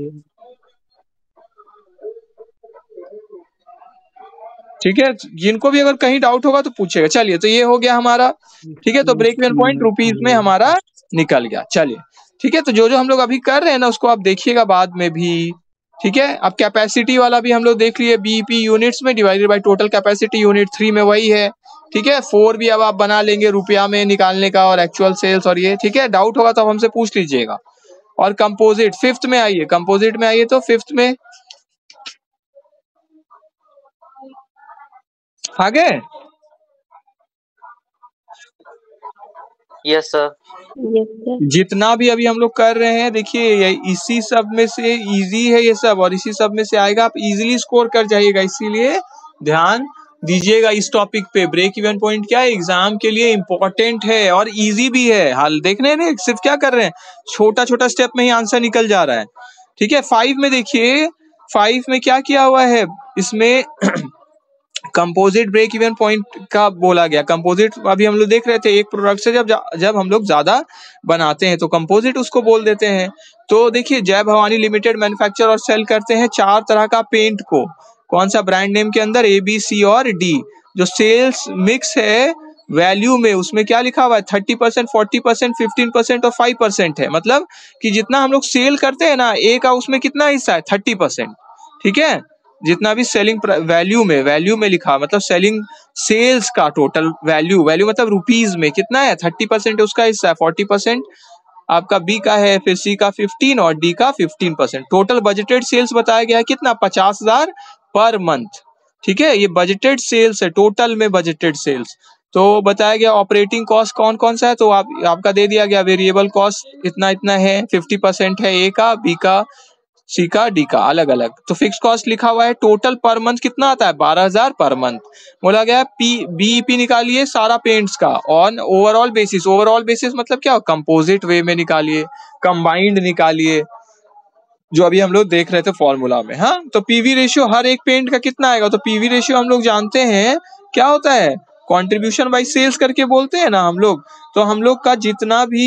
ठीक है, जिनको भी अगर कहीं डाउट होगा तो पूछेगा। चलिए, तो ये हो गया हमारा। ठीक है, तो ब्रेक इवन पॉइंट रुपीज में हमारा निकल गया। चलिए, ठीक है, तो जो जो हम लोग अभी कर रहे हैं ना उसको आप देखिएगा बाद में भी। ठीक है, अब कैपेसिटी वाला भी हम लोग देख लिए, BEP यूनिट्स में divided by total capacity, unit 3 में वही है। ठीक है, 4 भी अब आप बना लेंगे रुपया में निकालने का और एक्चुअल सेल्स और ये। ठीक है, डाउट होगा तो हमसे पूछ लीजिएगा। और कंपोजिट 5th में आइए, कंपोजिट में आइए तो 5th में आ गए।
Yes sir.
Yes sir.
जितना भी अभी हम लोग कर रहे हैं, देखिए ये इसी सब में से इजी है ये सब, और इसी सब में से आएगा, आप इजीली स्कोर कर जाइएगा। इसीलिए ध्यान दीजिएगा इस टॉपिक पे। ब्रेक इवन पॉइंट क्या है, एग्जाम के लिए इंपॉर्टेंट है और इजी भी है। हाल देखने नहीं, सिर्फ क्या कर रहे हैं, छोटा छोटा स्टेप में ही आंसर निकल जा रहा है। ठीक है, 5 में देखिए, 5 में क्या किया हुआ है, इसमें कंपोजिट ब्रेक इवन पॉइंट का बोला गया। कंपोजिट अभी हम लोग देख रहे थे, एक प्रोडक्ट से जब हम लोग ज्यादा बनाते हैं तो कंपोजिट उसको बोल देते हैं। तो देखिए, जय भवानी लिमिटेड मैन्युफैक्चर और सेल करते हैं 4 तरह का पेंट को। कौन सा ब्रांड नेम के अंदर, A, B, C और D। जो सेल्स मिक्स है वैल्यू में, उसमें क्या लिखा हुआ है, 30%, 40%, 15% और 5% है। मतलब कि जितना हम लोग सेल करते हैं ना, A का उसमें कितना हिस्सा है, 30%। ठीक है, जितना भी सेलिंग वैल्यू में लिखा, मतलब सेलिंग सेल्स का टोटल वैल्यू मतलब रुपीज में कितना है, 30% उसका हिस्सा है, 40% आपका B का है, फिर C का 15 और D का 15%। टोटल बजटेड सेल्स बताया गया है कितना, 50,000 पर मंथ। ठीक है, ये बजटेड सेल्स है, टोटल में बजटेड सेल्स। तो बताया गया ऑपरेटिंग कॉस्ट कौन कौन सा है, तो आपका दे दिया गया, वेरिएबल कॉस्ट इतना इतना है, 50% है A का, B का, C का, D का, अलग अलग। तो फिक्स कॉस्ट लिखा हुआ है, टोटल पर मंथ कितना आता है, 12,000 पर मंथ। बोला गया BEP निकालिए सारा पेंट्स का on overall basis. Overall basis मतलब क्या, कंपोजिट वे में निकालिए, कंबाइंड निकालिए, जो अभी हम लोग देख रहे थे फॉर्मूला में। हाँ, तो PV रेशियो हर एक पेंट का कितना आएगा, तो PV रेशियो हम लोग जानते हैं क्या होता है, कंट्रीब्यूशन बाय सेल्स करके बोलते हैं ना हम लोग। तो हम लोग का जितना भी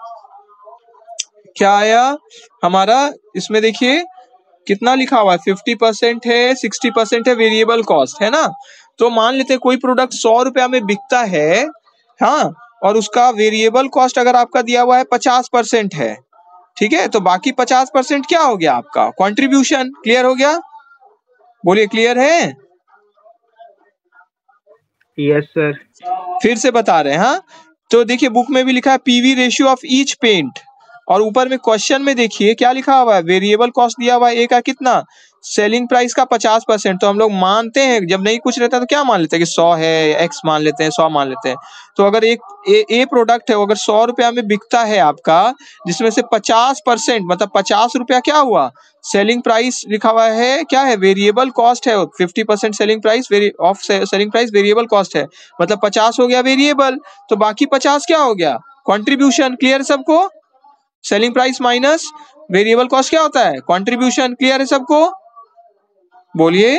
क्या आया हमारा, इसमें देखिए कितना लिखा हुआ है, 50% है, 60% है वेरिएबल कॉस्ट, है ना। तो मान लेते कोई प्रोडक्ट 100 रुपया में बिकता है, हाँ, और उसका वेरिएबल कॉस्ट अगर आपका दिया हुआ है 50% है। ठीक है, तो बाकी 50% क्या हो गया आपका, कंट्रीब्यूशन। क्लियर हो गया, बोलिए क्लियर है।
Yes sir.
फिर से बता रहे हैं, हाँ। तो देखिए बुक में भी लिखा है PV ratio of each paint और ऊपर में क्वेश्चन में देखिए क्या लिखा हुआ है, वेरिएबल कॉस्ट दिया हुआ है ए का कितना, सेलिंग प्राइस का 50%। तो हम लोग मानते हैं जब नहीं कुछ रहता तो क्या मान लेते हैं कि 100 है, एक्स मान लेते हैं, 100 मान लेते हैं। तो अगर एक ए प्रोडक्ट है वो अगर 100 रुपया में बिकता है आपका, जिसमें से 50% मतलब 50 रुपया क्या हुआ, सेलिंग प्राइस लिखा हुआ है, क्या है, वेरिएबल कॉस्ट है, 50% selling price of selling price variable cost है, मतलब 50 हो गया वेरिएबल, तो बाकी 50 क्या हो गया, कंट्रीब्यूशन। क्लियर है सबको, selling price minus variable cost क्या होता है, कंट्रीब्यूशन। क्लियर है सबको, बोलिए।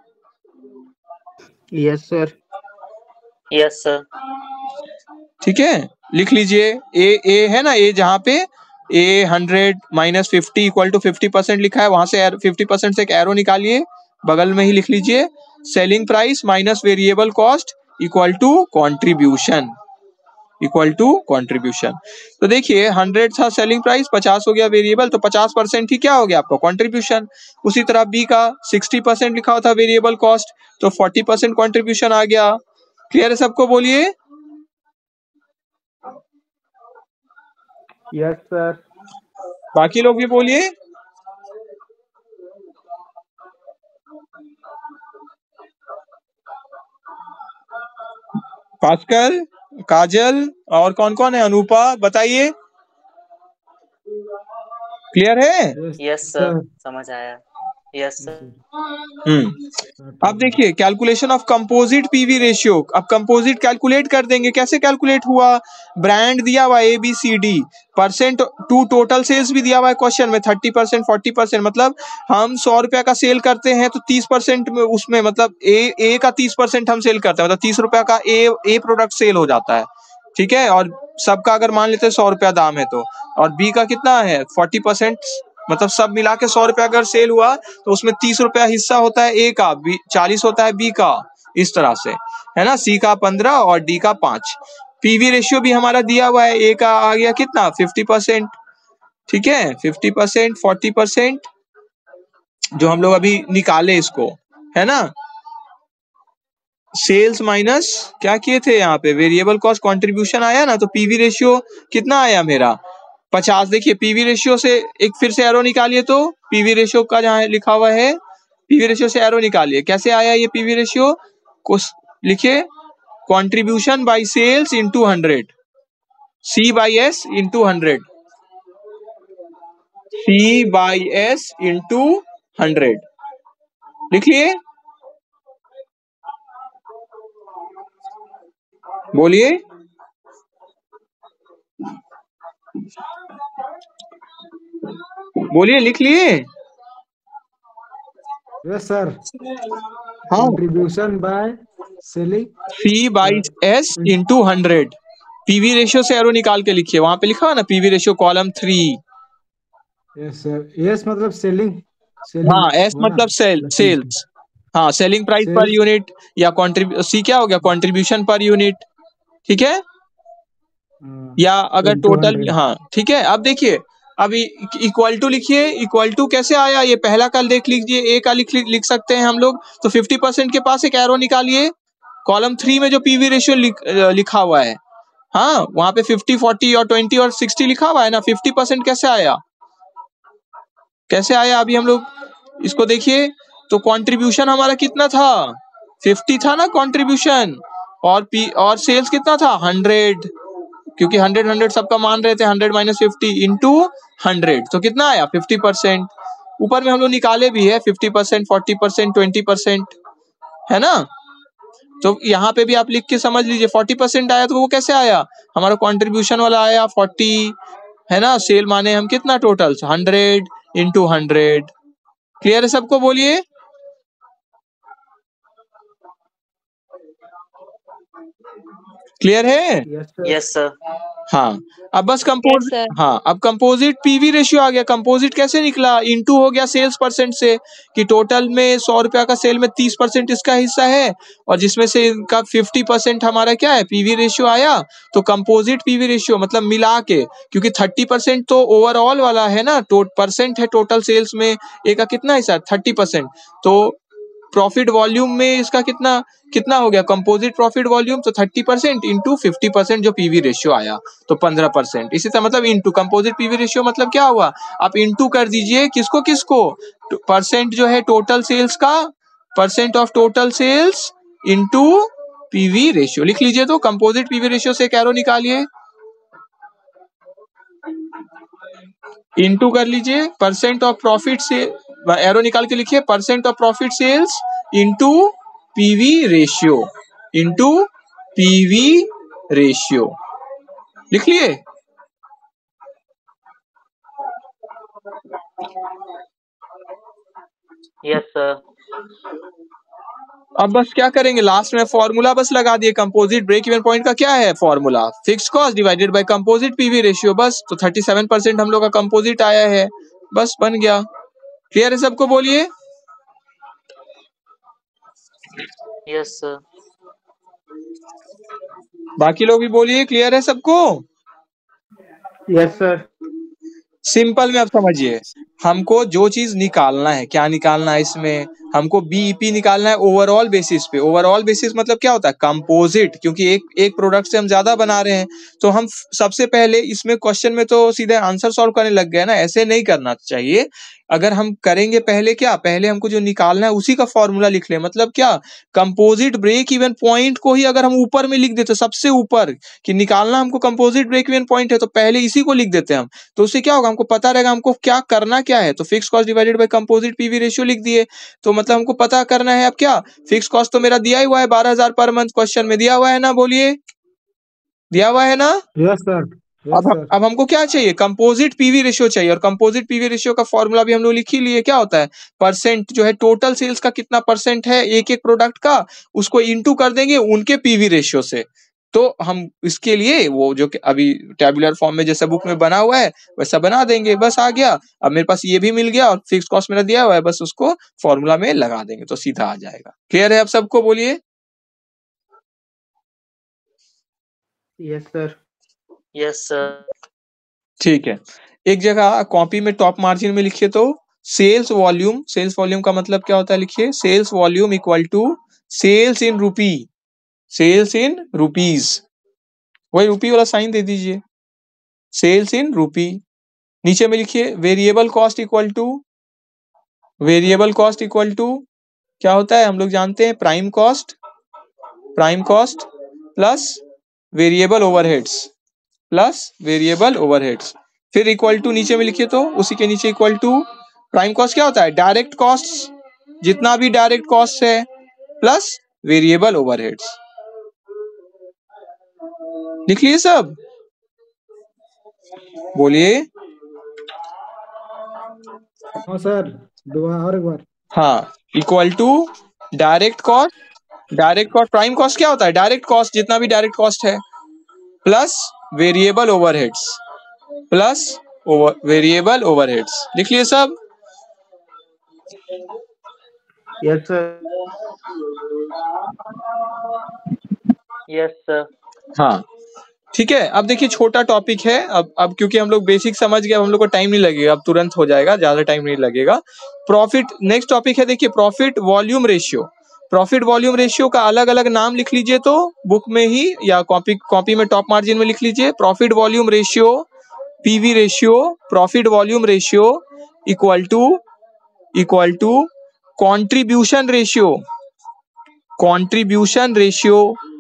Yes sir.
Yes sir.
ठीक है, लिख लीजिए ए है ना, ए जहां पे ए 100 माइनस 50 इक्वल टू 50% लिखा है, वहां से 50% से एक एरो निकालिए, बगल में ही लिख लीजिए selling price minus variable cost equal to contribution, equal to contribution. तो देखिए 100 था सेलिंग प्राइस, 50 हो गया वेरिएबल, तो 50% ही क्या हो गया आपका, कॉन्ट्रीब्यूशन। उसी तरह बी का 60% लिखा हुआ था वेरिएबल कॉस्ट, तो 40% कॉन्ट्रीब्यूशन आ गया। क्लियर है सबको, बोलिए।
Yes sir.
बाकी लोग भी बोलिए। भास्कर, काजल और कौन कौन है, अनूपा, बताइए। क्लियर है?
यस सर, समझ आया। Yes sir.
अब देखिए calculation of composite PV ratio. अब कंपोजिट कैलकुलेट कर देंगे, कैसे कैलकुलेट हुआ, ब्रांड दिया हुआ A B C D, percent to total sales भी दिया हुआ है क्वेश्चन में, 30% 40%, मतलब हम 100 रुपया का सेल करते हैं तो 30% में उसमें मतलब ए का 30% हम सेल करते हैं, मतलब 30 रुपया का ए प्रोडक्ट सेल हो जाता है, ठीक है। और सबका अगर मान लेते हैं 100 रुपया दाम है तो, और बी का कितना है 40%, मतलब सब मिला के 100 रुपया अगर सेल हुआ तो उसमें 30 रुपया हिस्सा होता है ए का, 40 होता है बी का, इस तरह से है ना, सी का 15 और डी का 5। पीवी रेशियो भी हमारा दिया हुआ है, ए का आ गया कितना 50%, ठीक है, 50% 40% जो हम लोग अभी निकाले इसको, है ना, सेल्स माइनस क्या किए थे यहाँ पे, वेरिएबल कॉस्ट कंट्रीब्यूशन आया ना, तो पीवी रेशियो कितना आया मेरा 50। देखिए पीवी रेशियो से एक फिर से एरो निकालिए, तो पीवी रेशियो का जहां लिखा हुआ है पीवी रेशियो से एरो निकालिए, कैसे आया ये पीवी रेशियो को, लिखिए contribution by sales into 100, C by S into 100, C by S into 100, लिखिए, बोलिए। बोलिए, लिख लिए।
Yes sir.
हाँ,
contribution by selling
C by S into 100, PV ratio से एरो निकाल के लिखिए, वहां पे लिखा है ना PV ratio column 3।
Yes sir, yes मतलब सेलिंग,
हाँ, एस मतलब सेल्स, हाँ, सेलिंग प्राइस पर यूनिट, या सी क्या हो गया कंट्रीब्यूशन पर यूनिट, ठीक है, या अगर टोटल, हाँ ठीक है। अब देखिए अभी इक्वल टू लिखिए, इक्वल टू कैसे आया, ये पहला का देख लीजिए, ए का लिख सकते हैं हम लोग, तो 50% के पास एक एरो निकालिए, कॉलम 3 में जो पीवी रेशियो लिखा हुआ है, हाँ वहां पे 50 40 और 20 और 60 लिखा हुआ है ना, 50% कैसे आया, कैसे आया, अभी हम लोग इसको देखिए, तो कंट्रीब्यूशन हमारा कितना था 50 था ना कंट्रीब्यूशन, और सेल्स कितना था 100, क्योंकि 100 सबका मान रहे थे, 100 माइनस 50 इंटू 100, तो कितना आया 50%। ऊपर में हम लोग निकाले भी है 50% 40% 20%, है ना, तो यहाँ पे भी आप लिख के समझ लीजिए, 40% आया तो वो कैसे आया, हमारा कंट्रीब्यूशन वाला आया 40, है ना, सेल माने हम कितना टोटल 100 इंटू 100। क्लियर है सबको, बोलिए। क्लियर है?
Yes sir.
हाँ, अब बस कंपोजिट, हाँ अब कंपोजिट पीवी रेशियो आ गया, कंपोजिट कैसे निकला, इनटू हो गया सेल्स परसेंट से, कि टोटल में 100 रुपया का सेल में 30% इसका हिस्सा है, और जिसमें से इनका 50% हमारा क्या है पीवी रेशियो आया, तो कंपोजिट पीवी रेशियो मतलब मिला के, क्योंकि 30% तो ओवरऑल वाला है ना, परसेंट है टोटल सेल्स में, ए का कितना हिस्सा 30%, तो प्रॉफिट वॉल्यूम में इसका कितना कितना हो गया कंपोजिट प्रॉफिट वॉल्यूम, तो 30% इंटू 50% जो पीवी रेशियो आया तो 15%। इसी तरह मतलब इंटू कंपोजिट पीवी रेशियो मतलब क्या हुआ, आप इंटू कर दीजिए किसको किसको, परसेंट जो है टोटल सेल्स का, percent of total sales into PV ratio लिख लीजिए। तो कंपोजिट पीवी रेशियो से एक एरो निकालिए, इंटू कर लीजिए परसेंट ऑफ प्रॉफिट से, एरो निकाल के लिखिए percent of profit sales into PV ratio, into PV ratio लिख लिए।
Yes sir.
अब बस क्या करेंगे, लास्ट में फॉर्मूला बस लगा दिए। कंपोजिट ब्रेक इवन पॉइंट का क्या है formula, fix cost divided by composite PV ratio, बस। तो 37% हम लोग का कंपोजिट आया है, बस बन गया। क्लियर है सबको, बोलिए।
Yes sir.
बाकी लोग भी बोलिए, क्लियर है सबको।
Yes sir.
सिंपल में आप समझिए, हमको जो चीज निकालना है, क्या निकालना है इसमें, हमको बीईपी निकालना है ओवरऑल बेसिस पे। ओवरऑल बेसिस मतलब क्या होता है, कंपोजिट, क्योंकि एक प्रोडक्ट से हम ज्यादा बना रहे हैं। तो हम सबसे पहले इसमें क्वेश्चन में तो सीधे आंसर सॉल्व करने लग गए ना, ऐसे नहीं करना चाहिए। अगर हम करेंगे पहले क्या, पहले हमको जो निकालना है उसी का फॉर्मूला लिख ले। मतलब क्या, कंपोजिट ब्रेक इवन पॉइंट को ही अगर हम ऊपर में लिख देते सबसे ऊपर, कि निकालना हमको कंपोजिट ब्रेक इवन पॉइंट है, तो पहले इसी को लिख देते हम। तो उससे क्या होगा, हमको पता रहेगा हमको क्या करना क्या है। तो fix cost divided by composite PV ratio लिख दिए। तो मतलब हमको पता करना है अब क्या, फिक्स कॉस्ट तो मेरा दिया ही हुआ है 12,000 पर मंथ, क्वेश्चन में दिया हुआ है ना, बोलिए दिया हुआ है ना।
Yes sir. Yes sir.
अब हमको क्या चाहिए, कंपोजिट पीवी रेशियो चाहिए। और कंपोजिट पीवी रेशियो का फॉर्मूला भी हम लोग लिख ही लिए, क्या होता है, परसेंट जो है टोटल सेल्स का कितना परसेंट है एक एक प्रोडक्ट का, उसको इंटू कर देंगे उनके पीवी रेशियो से। तो हम इसके लिए वो जो कि अभी टेबुलर फॉर्म में जैसा बुक में बना हुआ है वैसा बना देंगे, बस आ गया। अब मेरे पास ये भी मिल गया और फिक्स कॉस्ट मेरा दिया हुआ है, बस उसको फॉर्मूला में लगा देंगे तो सीधा आ जाएगा। क्लियर है आप सबको, बोलिए।
Yes sir.
Yes sir.
ठीक है, एक जगह कॉपी में टॉप मार्जिन में लिखिए तो सेल्स वॉल्यूम, सेल्स वॉल्यूम का मतलब क्या होता है, लिखिए sales volume equal to sales in rupee, sales in rupees, वही रूपी वाला साइन दे दीजिए, सेल्स इन रूपी। नीचे में लिखिए variable cost equal to, variable cost equal to क्या होता है, हम लोग जानते हैं prime cost, prime cost plus variable overheads, plus variable overheads. फिर इक्वल टू नीचे में लिखिए तो उसी के नीचे इक्वल टू, प्राइम कॉस्ट क्या होता है, डायरेक्ट कॉस्ट, जितना भी डायरेक्ट कॉस्ट है, प्लस वेरिएबल ओवरहेड्स। लिख लिए सब, बोलिए।
हाँ सर, दोबारा और एक बार।
हाँ, equal to direct cost, direct cost prime cost क्या होता है, डायरेक्ट कॉस्ट जितना भी डायरेक्ट कॉस्ट है, plus variable overheads, plus variable overheads. लिख लिए सब।
Yes sir.
Yes sir.
हाँ ठीक है, अब देखिए छोटा टॉपिक है। अब क्योंकि हम लोग बेसिक समझ गए, हम लोग को टाइम नहीं लगेगा, अब तुरंत हो जाएगा, ज्यादा टाइम नहीं लगेगा। प्रॉफिट नेक्स्ट टॉपिक है, देखिए profit volume ratio. Profit volume ratio का अलग अलग नाम लिख लीजिए तो बुक में ही, या कॉपी में टॉप मार्जिन में लिख लीजिए। Profit volume ratio, PV ratio, profit volume ratio equal to contribution ratio, contribution ratio,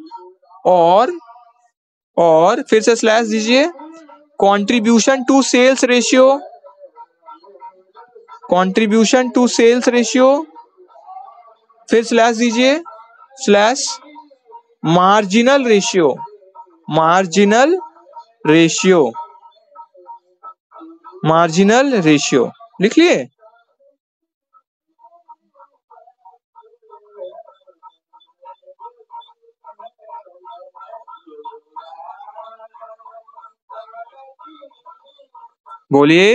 और फिर से स्लैश दीजिए, contribution to sales ratio, contribution to sales ratio, फिर स्लैश दीजिए, slash marginal ratio, marginal ratio, marginal ratio. लिख लिए। बोलिए।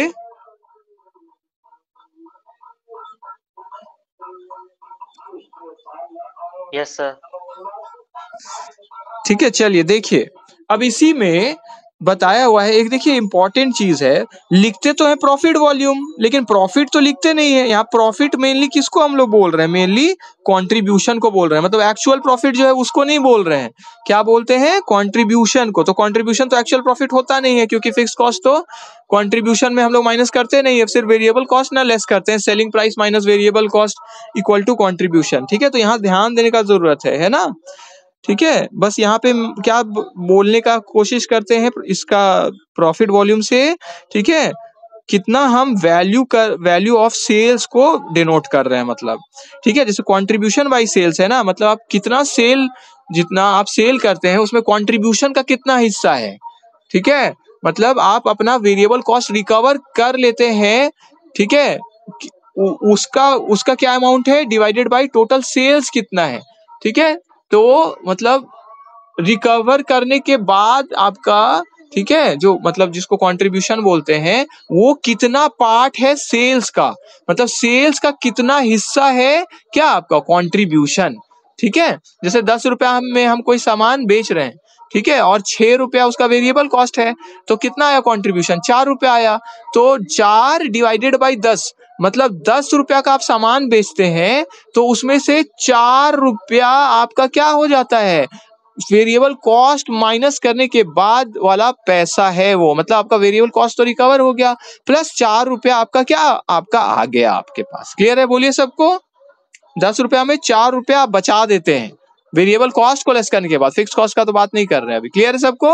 Yes sir.
ठीक है, चलिए देखिए, अब इसी में बताया हुआ है। एक देखिए इंपॉर्टेंट चीज है, लिखते तो है प्रॉफिट वॉल्यूम, लेकिन प्रॉफिट तो लिखते नहीं है। यहाँ प्रॉफिट मेनली किसको हम लोग बोल रहे हैं, मेनली कंट्रीब्यूशन को बोल रहे हैं, मतलब एक्चुअल प्रॉफिट जो है उसको नहीं बोल रहे हैं। क्या बोलते हैं, कंट्रीब्यूशन को। तो कंट्रीब्यूशन तो एक्चुअल प्रॉफिट होता नहीं है, क्योंकि फिक्स कॉस्ट तो कंट्रीब्यूशन में हम लोग माइनस करते नहीं है, सिर्फ वेरिएबल कॉस्ट ना लेस करते हैं। Selling price minus variable cost equal to contribution. ठीक है, तो यहाँ ध्यान देने का जरूरत है ना। ठीक है, बस यहाँ पे क्या बोलने का कोशिश करते हैं इसका प्रॉफिट वॉल्यूम से। ठीक है, कितना हम वैल्यू ऑफ सेल्स को डिनोट कर रहे हैं, मतलब ठीक है। जैसे कंट्रीब्यूशन बाय सेल्स है ना, मतलब आप कितना सेल, जितना आप सेल करते हैं उसमें कंट्रीब्यूशन का कितना हिस्सा है। ठीक है, मतलब आप अपना वेरिएबल कॉस्ट रिकवर कर लेते हैं। ठीक है, उसका क्या अमाउंट है डिवाइडेड बाय टोटल सेल्स कितना है। ठीक है, तो मतलब रिकवर करने के बाद आपका, ठीक है, जो मतलब जिसको कंट्रीब्यूशन बोलते हैं, वो कितना पार्ट है सेल्स का, मतलब सेल्स का कितना हिस्सा है क्या आपका कंट्रीब्यूशन। ठीक है, जैसे 10 रुपया में हम कोई सामान बेच रहे हैं, ठीक है, और 6 रुपया उसका वेरिएबल कॉस्ट है, तो कितना आया कंट्रीब्यूशन, 4 रुपया आया। तो 4 डिवाइडेड बाई 10, मतलब 10 रुपया का आप सामान बेचते हैं, तो उसमें से 4 रुपया आपका क्या हो जाता है, वेरिएबल कॉस्ट माइनस करने के बाद वाला पैसा है वो, मतलब आपका वेरिएबल कॉस्ट तो रिकवर हो गया, प्लस 4 रुपया आपका क्या, आपका आ गया आपके पास। क्लियर है, बोलिए सबको। 10 रुपया में 4 रुपया आप बचा देते हैं वेरिएबल कॉस्ट को लेस करने के बाद, फिक्स कॉस्ट का तो बात नहीं कर रहे हैं अभी। क्लियर है सबको।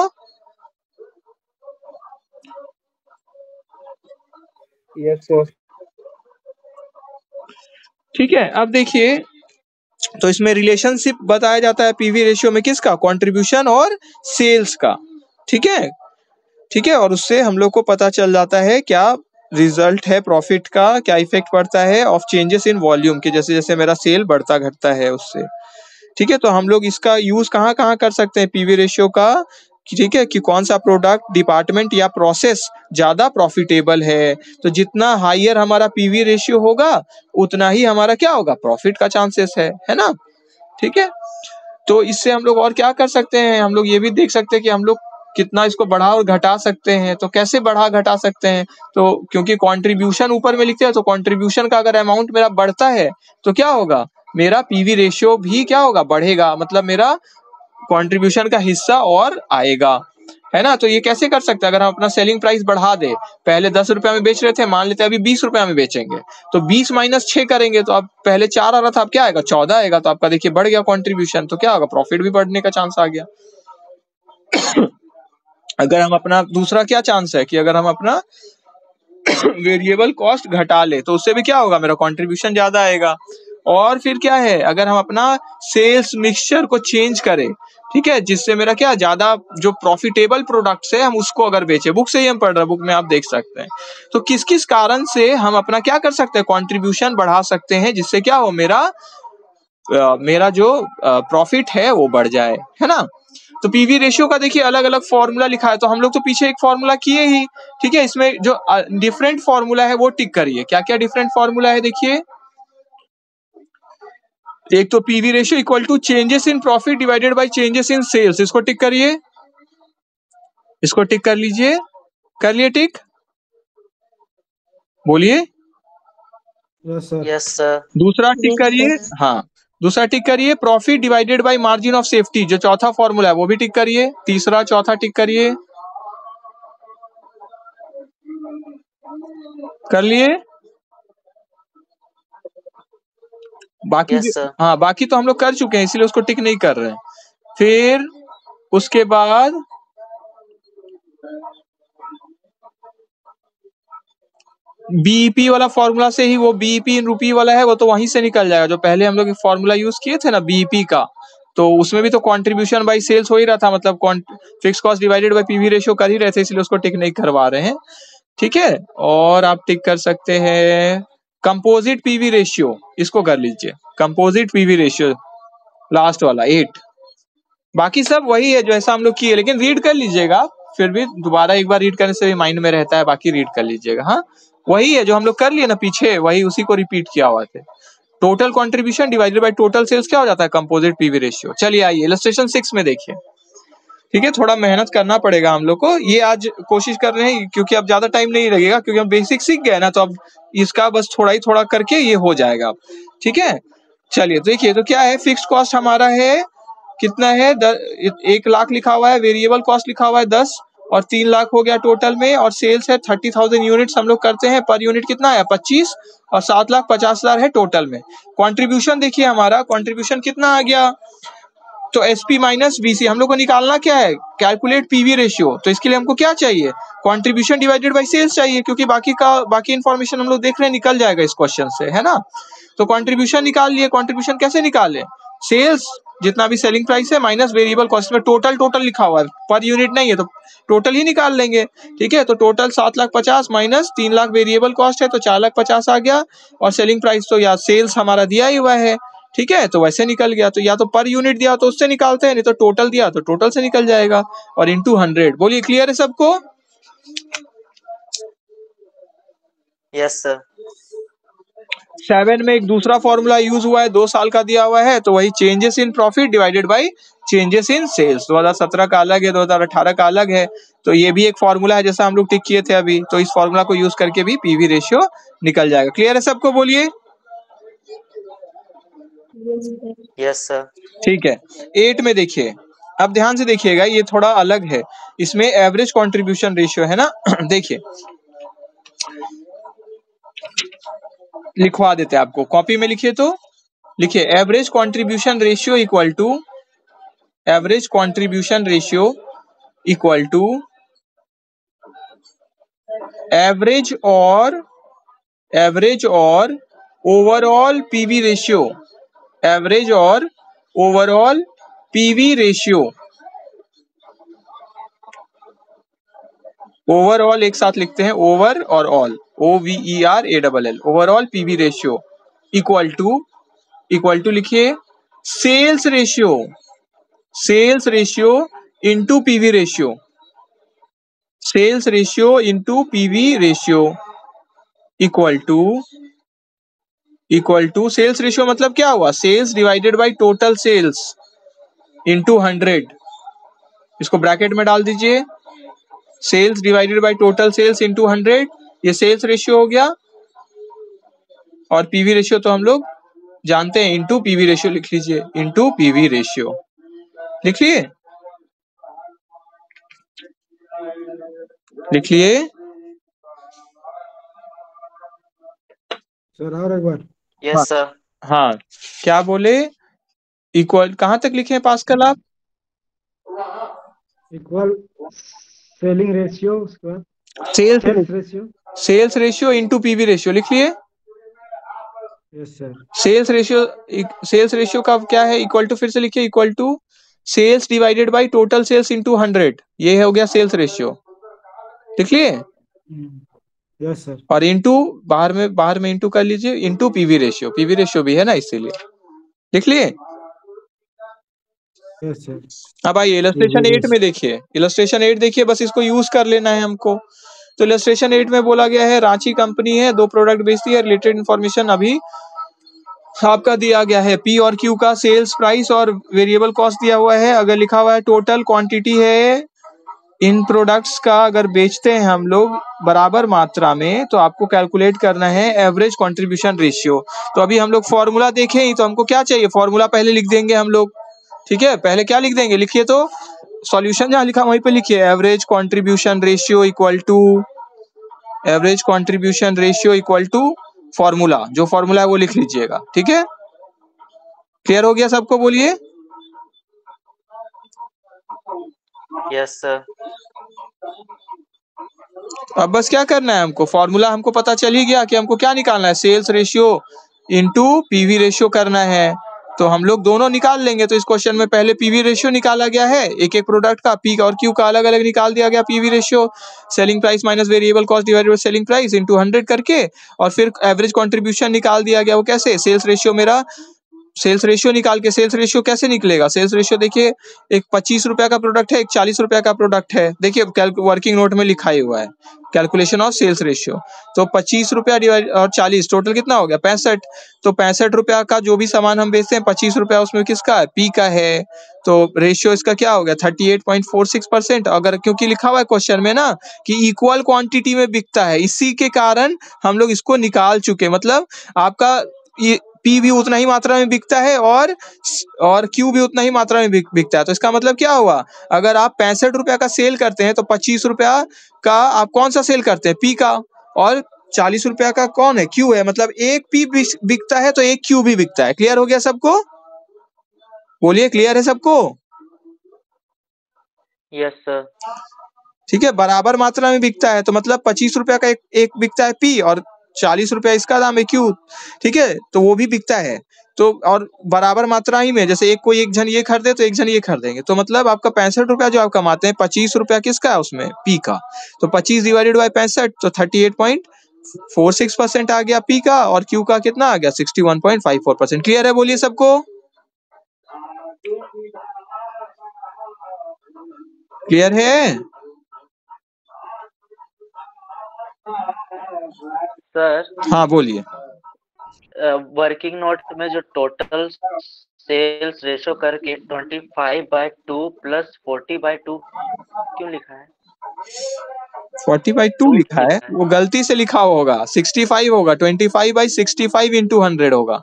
Yes sir.
ठीक है, अब देखिए, तो इसमें रिलेशनशिप बताया जाता है पीवी रेशियो में, किसका, कंट्रीब्यूशन और सेल्स का। ठीक है, ठीक है, और उससे हम लोग को पता चल जाता है क्या रिजल्ट है प्रॉफिट का, क्या इफेक्ट पड़ता है ऑफ चेंजेस इन वॉल्यूम के, जैसे जैसे मेरा सेल बढ़ता घटता है उससे। ठीक है, तो हम लोग इसका यूज कहाँ कहाँ कर सकते हैं पीवी रेशियो का, ठीक है, कि कौन सा प्रोडक्ट, डिपार्टमेंट या प्रोसेस ज्यादा प्रॉफिटेबल है। तो जितना हाइयर हमारा पीवी रेशियो होगा, उतना ही हमारा क्या होगा, प्रॉफिट का चांसेस है ना। ठीक है, तो इससे हम लोग और क्या कर सकते हैं, हम लोग ये भी देख सकते हैं कि हम लोग कितना इसको बढ़ा और घटा सकते हैं। तो कैसे बढ़ा घटा सकते हैं, तो क्योंकि कंट्रीब्यूशन ऊपर में लिखते हैं, तो कंट्रीब्यूशन का अगर अमाउंट मेरा बढ़ता है तो क्या होगा, मेरा पीवी रेशियो भी क्या होगा, बढ़ेगा, मतलब मेरा कंट्रीब्यूशन का हिस्सा और आएगा, है ना। तो ये कैसे कर सकते हैं, अगर हम अपना सेलिंग प्राइस बढ़ा दे, पहले 10 रुपया में बेच रहे थे, मान लेते हैं अभी 20 रुपया में बेचेंगे, तो 20 माइनस 6 करेंगे, तो अब पहले 4 आ रहा था, अब क्या आएगा, 14 आएगा, तो आपका देखिए बढ़ गया कंट्रीब्यूशन, तो क्या होगा, प्रॉफिट भी बढ़ने का चांस आ गया। अगर हम अपना दूसरा क्या चांस है कि अगर हम अपना वेरिएबल कॉस्ट घटा ले, तो उससे भी क्या होगा, मेरा कंट्रीब्यूशन ज्यादा आएगा। और फिर क्या है, अगर हम अपना सेल्स मिक्सचर को चेंज करें, ठीक है, जिससे मेरा क्या ज्यादा जो प्रॉफिटेबल प्रोडक्ट्स है हम उसको अगर बेचे, बुक से ही हम पढ़ रहे हैं, बुक में आप देख सकते हैं, तो किस किस कारण से हम अपना क्या कर सकते हैं, कंट्रीब्यूशन बढ़ा सकते हैं, जिससे क्या हो, मेरा जो प्रॉफिट है वो बढ़ जाए, है ना। तो पीवी रेशियो का देखिए अलग अलग फॉर्मूला लिखा है, तो हम लोग तो पीछे एक फॉर्मूला किए ही। ठीक है, इसमें जो डिफरेंट फॉर्मूला है वो टिक करिए, क्या क्या डिफरेंट फॉर्मूला है देखिए। एक तो PV ratio equal to changes in profit divided by changes in sales, इसको टिक करिए, इसको टिक कर लीजिए, कर लिए टिक, बोलिए।
Yes sir.
Yes sir.
दूसरा टिक
Yes,
करिए,
sir.
हाँ, दूसरा टिक करिए, profit divided by margin of safety, जो चौथा फॉर्मूला है वो भी टिक करिए, तीसरा चौथा टिक करिए, कर लिए। बाकी
यस सर।
हाँ, बाकी तो हम लोग कर चुके हैं, इसलिए उसको टिक नहीं कर रहे हैं। फिर उसके बाद बीईपी वाला फॉर्मूला से ही, वो बीईपी इन रुपी वाला है, वो तो वहीं से निकल जाएगा, जो पहले हम लोग फॉर्मूला यूज किए थे ना बीईपी का, तो उसमें भी तो कंट्रीब्यूशन बाय सेल्स हो ही रहा था, मतलब fix cost divided by PV ratio कर ही रहे थे, इसलिए उसको टिक नहीं करवा रहे हैं। ठीक है, और आप टिक कर सकते हैं कंपोजिट पीवी रेशियो, इसको कर लीजिए, कंपोजिट पीवी रेशियो लास्ट वाला 8। बाकी सब वही है जो ऐसा हम लोग किए, लेकिन रीड कर लीजिएगा, फिर भी दोबारा एक बार रीड करने से भी माइंड में रहता है, बाकी रीड कर लीजिएगा। हाँ, वही है जो हम लोग कर लिए ना पीछे, वही उसी को रिपीट किया हुआ है। Total contribution divided by total sales क्या हो जाता है, कंपोजिट पीवी रेशियो। चलिए आइए इलस्ट्रेशन 6 में देखिए, ठीक है, थोड़ा मेहनत करना पड़ेगा हम लोग को। ये आज कोशिश कर रहे हैं क्योंकि अब ज्यादा टाइम नहीं लगेगा, क्योंकि हम बेसिक सीख गए ना, तो अब इसका बस थोड़ा करके ये हो जाएगा। ठीक है, चलिए देखिए तो क्या है, फिक्स कॉस्ट हमारा है कितना है, 1 लाख लिखा हुआ है, वेरिएबल कॉस्ट लिखा हुआ है 10 और 3 लाख हो गया टोटल में, और सेल्स है 30,000 यूनिट्स हम लोग करते हैं, पर यूनिट कितना है 25 और 7,50,000 है टोटल में। कंट्रीब्यूशन देखिए हमारा, कंट्रीब्यूशन कितना आ गया, तो एसपी माइनस बीसी हम लोग को निकालना क्या है, कैलकुलेट पीवी रेशियो। तो इसके लिए हमको क्या चाहिए, कंट्रीब्यूशन डिवाइडेड बाय सेल्स चाहिए, क्योंकि बाकी इंफॉर्मेशन हम लोग देख रहे हैं निकल जाएगा इस क्वेश्चन से, है ना। तो कंट्रीब्यूशन निकाल लिए, कंट्रीब्यूशन कैसे निकाले, सेल्स जितना भी सेलिंग प्राइस है माइनस वेरिएबल कॉस्ट में टोटल लिखा हुआ है, पर यूनिट नहीं है तो टोटल ही निकाल लेंगे। ठीक है, तो total 7,50,000 minus 3 lakh variable cost है तो 4,50,000 आ गया, और सेलिंग प्राइस तो या सेल्स हमारा दिया ही हुआ है। ठीक है, तो वैसे निकल गया, तो या तो पर यूनिट दिया तो उससे निकालते हैं, नहीं तो टोटल दिया तो टोटल से निकल जाएगा, और इंटू 100। बोलिए क्लियर है सबको।
Yes sir.
7 में एक दूसरा फॉर्मूला यूज हुआ है, 2 साल का दिया हुआ है, तो वही changes in profit divided by changes in sales. 2017 का अलग है, 2018 का अलग है, तो ये भी एक फॉर्मूला है जैसा हम लोग टिक किए थे अभी, तो इस फॉर्मूला को यूज करके भी पीवी रेशियो निकल जाएगा। क्लियर है सबको, बोलिए।
Yes sir.
ठीक है, 8 में देखिए, अब ध्यान से देखिएगा, ये थोड़ा अलग है, इसमें एवरेज कंट्रीब्यूशन रेशियो है ना। देखिए लिखवा देते हैं आपको, कॉपी में लिखिए, तो लिखिए average contribution ratio equal to, average contribution ratio equal to average और ओवरऑल पीवी रेशियो, एवरेज और ओवरऑल पीवी रेशियो। ओवरऑल एक साथ लिखते हैं, ओवर और all, OVERALL, overall PV ratio equal to लिखिए sales ratio into PV ratio, sales ratio into PV ratio equal to sales ratio मतलब क्या हुआ, sales divided by total sales into 100। इसको ब्रैकेट में डाल दीजिए, sales divided by total sales into 100, ये sales ratio हो गया, और पीवी रेशियो तो हम लोग जानते हैं, इंटू पीवी रेशियो लिख लीजिए, इंटू पीवी रेशियो लिख लिए।
सर और एक बार।
Yes sir.
हाँ, क्या बोले, इक्वल कहां तक लिखे हैं पास्कल आप,
इक्वल सेलिंग रेशियो, उसके बाद
sales ratio into PV ratio लिख लिए।
Yes sir.
सेल्स रेशियो का क्या है, इक्वल टू, फिर से लिखिए, equal to sales divided by total sales into 100, ये हो गया सेल्स रेशियो, लिख लिए।
Yes sir.
और इंटू बाहर में इंटू कर लीजिए, इंटू पीवी रेशियो भी है ना, इसीलिए लिख लिए।
Yes sir.
अब आइए इलस्ट्रेशन 8 में देखिए, इलस्ट्रेशन 8 देखिए, बस इसको यूज कर लेना है हमको। तो इलस्ट्रेशन 8 में बोला गया है, रांची कंपनी है, 2 प्रोडक्ट बेचती है, रिलेटेड इन्फॉर्मेशन अभी आपका दिया गया है, पी और क्यू का सेल्स प्राइस और वेरिएबल कॉस्ट दिया हुआ है। अगर लिखा हुआ है टोटल क्वांटिटी है इन प्रोडक्ट्स का, अगर बेचते हैं हम लोग बराबर मात्रा में, तो आपको कैलकुलेट करना है एवरेज कंट्रीब्यूशन रेशियो। तो अभी हम लोग फॉर्मूला देखें ही, तो हमको क्या चाहिए, फॉर्मूला पहले लिख देंगे हम लोग। ठीक है, पहले क्या लिख देंगे, लिखिए, तो सॉल्यूशन जहां लिखा वहीं पे लिखिए, average contribution ratio equal to formula, जो फॉर्मूला है वो लिख लीजिएगा। ठीक है, क्लियर हो गया सबको, बोलिए।
Yes sir.
अब बस क्या करना है हमको, फॉर्मूला हमको पता चल ही गया कि हमको क्या निकालना है, sales ratio into PV ratio करना है, तो हम लोग दोनों निकाल लेंगे। तो इस क्वेश्चन में पहले पीवी रेशियो निकाला गया है, एक प्रोडक्ट का, पी और क्यू का अलग अलग निकाल दिया गया PV ratio, selling price minus variable cost divided by selling price into 100 करके, और फिर एवरेज कंट्रीब्यूशन निकाल दिया गया, वो कैसे, सेल्स रेशियो मेरा सेल्स रेशियो निकाल के, सेल्स रेशियो कैसे निकलेगा? सेल्स रेशियो देखिए, एक 25 रुपया का प्रोडक्ट है, एक 40 रुपया का प्रोडक्ट है। देखिए वर्किंग नोट में लिखा ही हुआ है कैलकुलेशन ऑफ सेल्स रेशियो। तो 25 रुपया डिवाइड और 40 टोटल कितना हो गया? 65। तो 65 रुपया का जो भी सामान हम बेचते हैं 25 रुपया उसमें किसका है? पी का है। तो रेशियो इसका क्या हो गया? 38.46%। अगर क्योंकि लिखा हुआ है क्वेश्चन में ना कि इक्वल क्वांटिटी में बिकता है, इसी के कारण हम लोग इसको निकाल चुके। मतलब आपका ये पी भी उतना ही मात्रा में बिकता है और क्यू भी उतना ही मात्रा में बिकता है। तो इसका मतलब क्या हुआ? अगर आप 65 रुपया का सेल करते हैं तो 25 रुपया का आप कौन सा सेल करते हैं? पी का। और 40 रुपया का कौन है? क्यू है। मतलब एक पी बिकता है तो एक क्यू भी बिकता है। क्लियर हो गया सबको? बोलिए, क्लियर है सबको?
Yes sir.
ठीक है, बराबर मात्रा में बिकता है तो मतलब 25 रुपया का एक बिकता है पी और 40 रुपया इसका दाम है क्यू। ठीक है, तो वो भी बिकता है। तो और बराबर मात्रा ही में, जैसे एक जन ये खरीदे तो एक जन ये खरीदेंगे। तो मतलब आपका 65 रुपया जो आप कमाते हैं, 25 रुपया किसका है उसमें? पी का। तो 25 डिवाइडेड बाय 65 तो 38.46% आ गया पी का, और क्यू का कितना आ गया? 61.54%। क्लियर है? बोलिए सबको, क्लियर है?
सर
हाँ बोलिए।
वर्किंग नोट में जो टोटल सेल्स रेशो करके 25/2 प्लस 40/2 क्यों लिखा है?
40/2 लिखा है, वो गलती से लिखा होगा। 65 होगा, 25/65 into 100 होगा।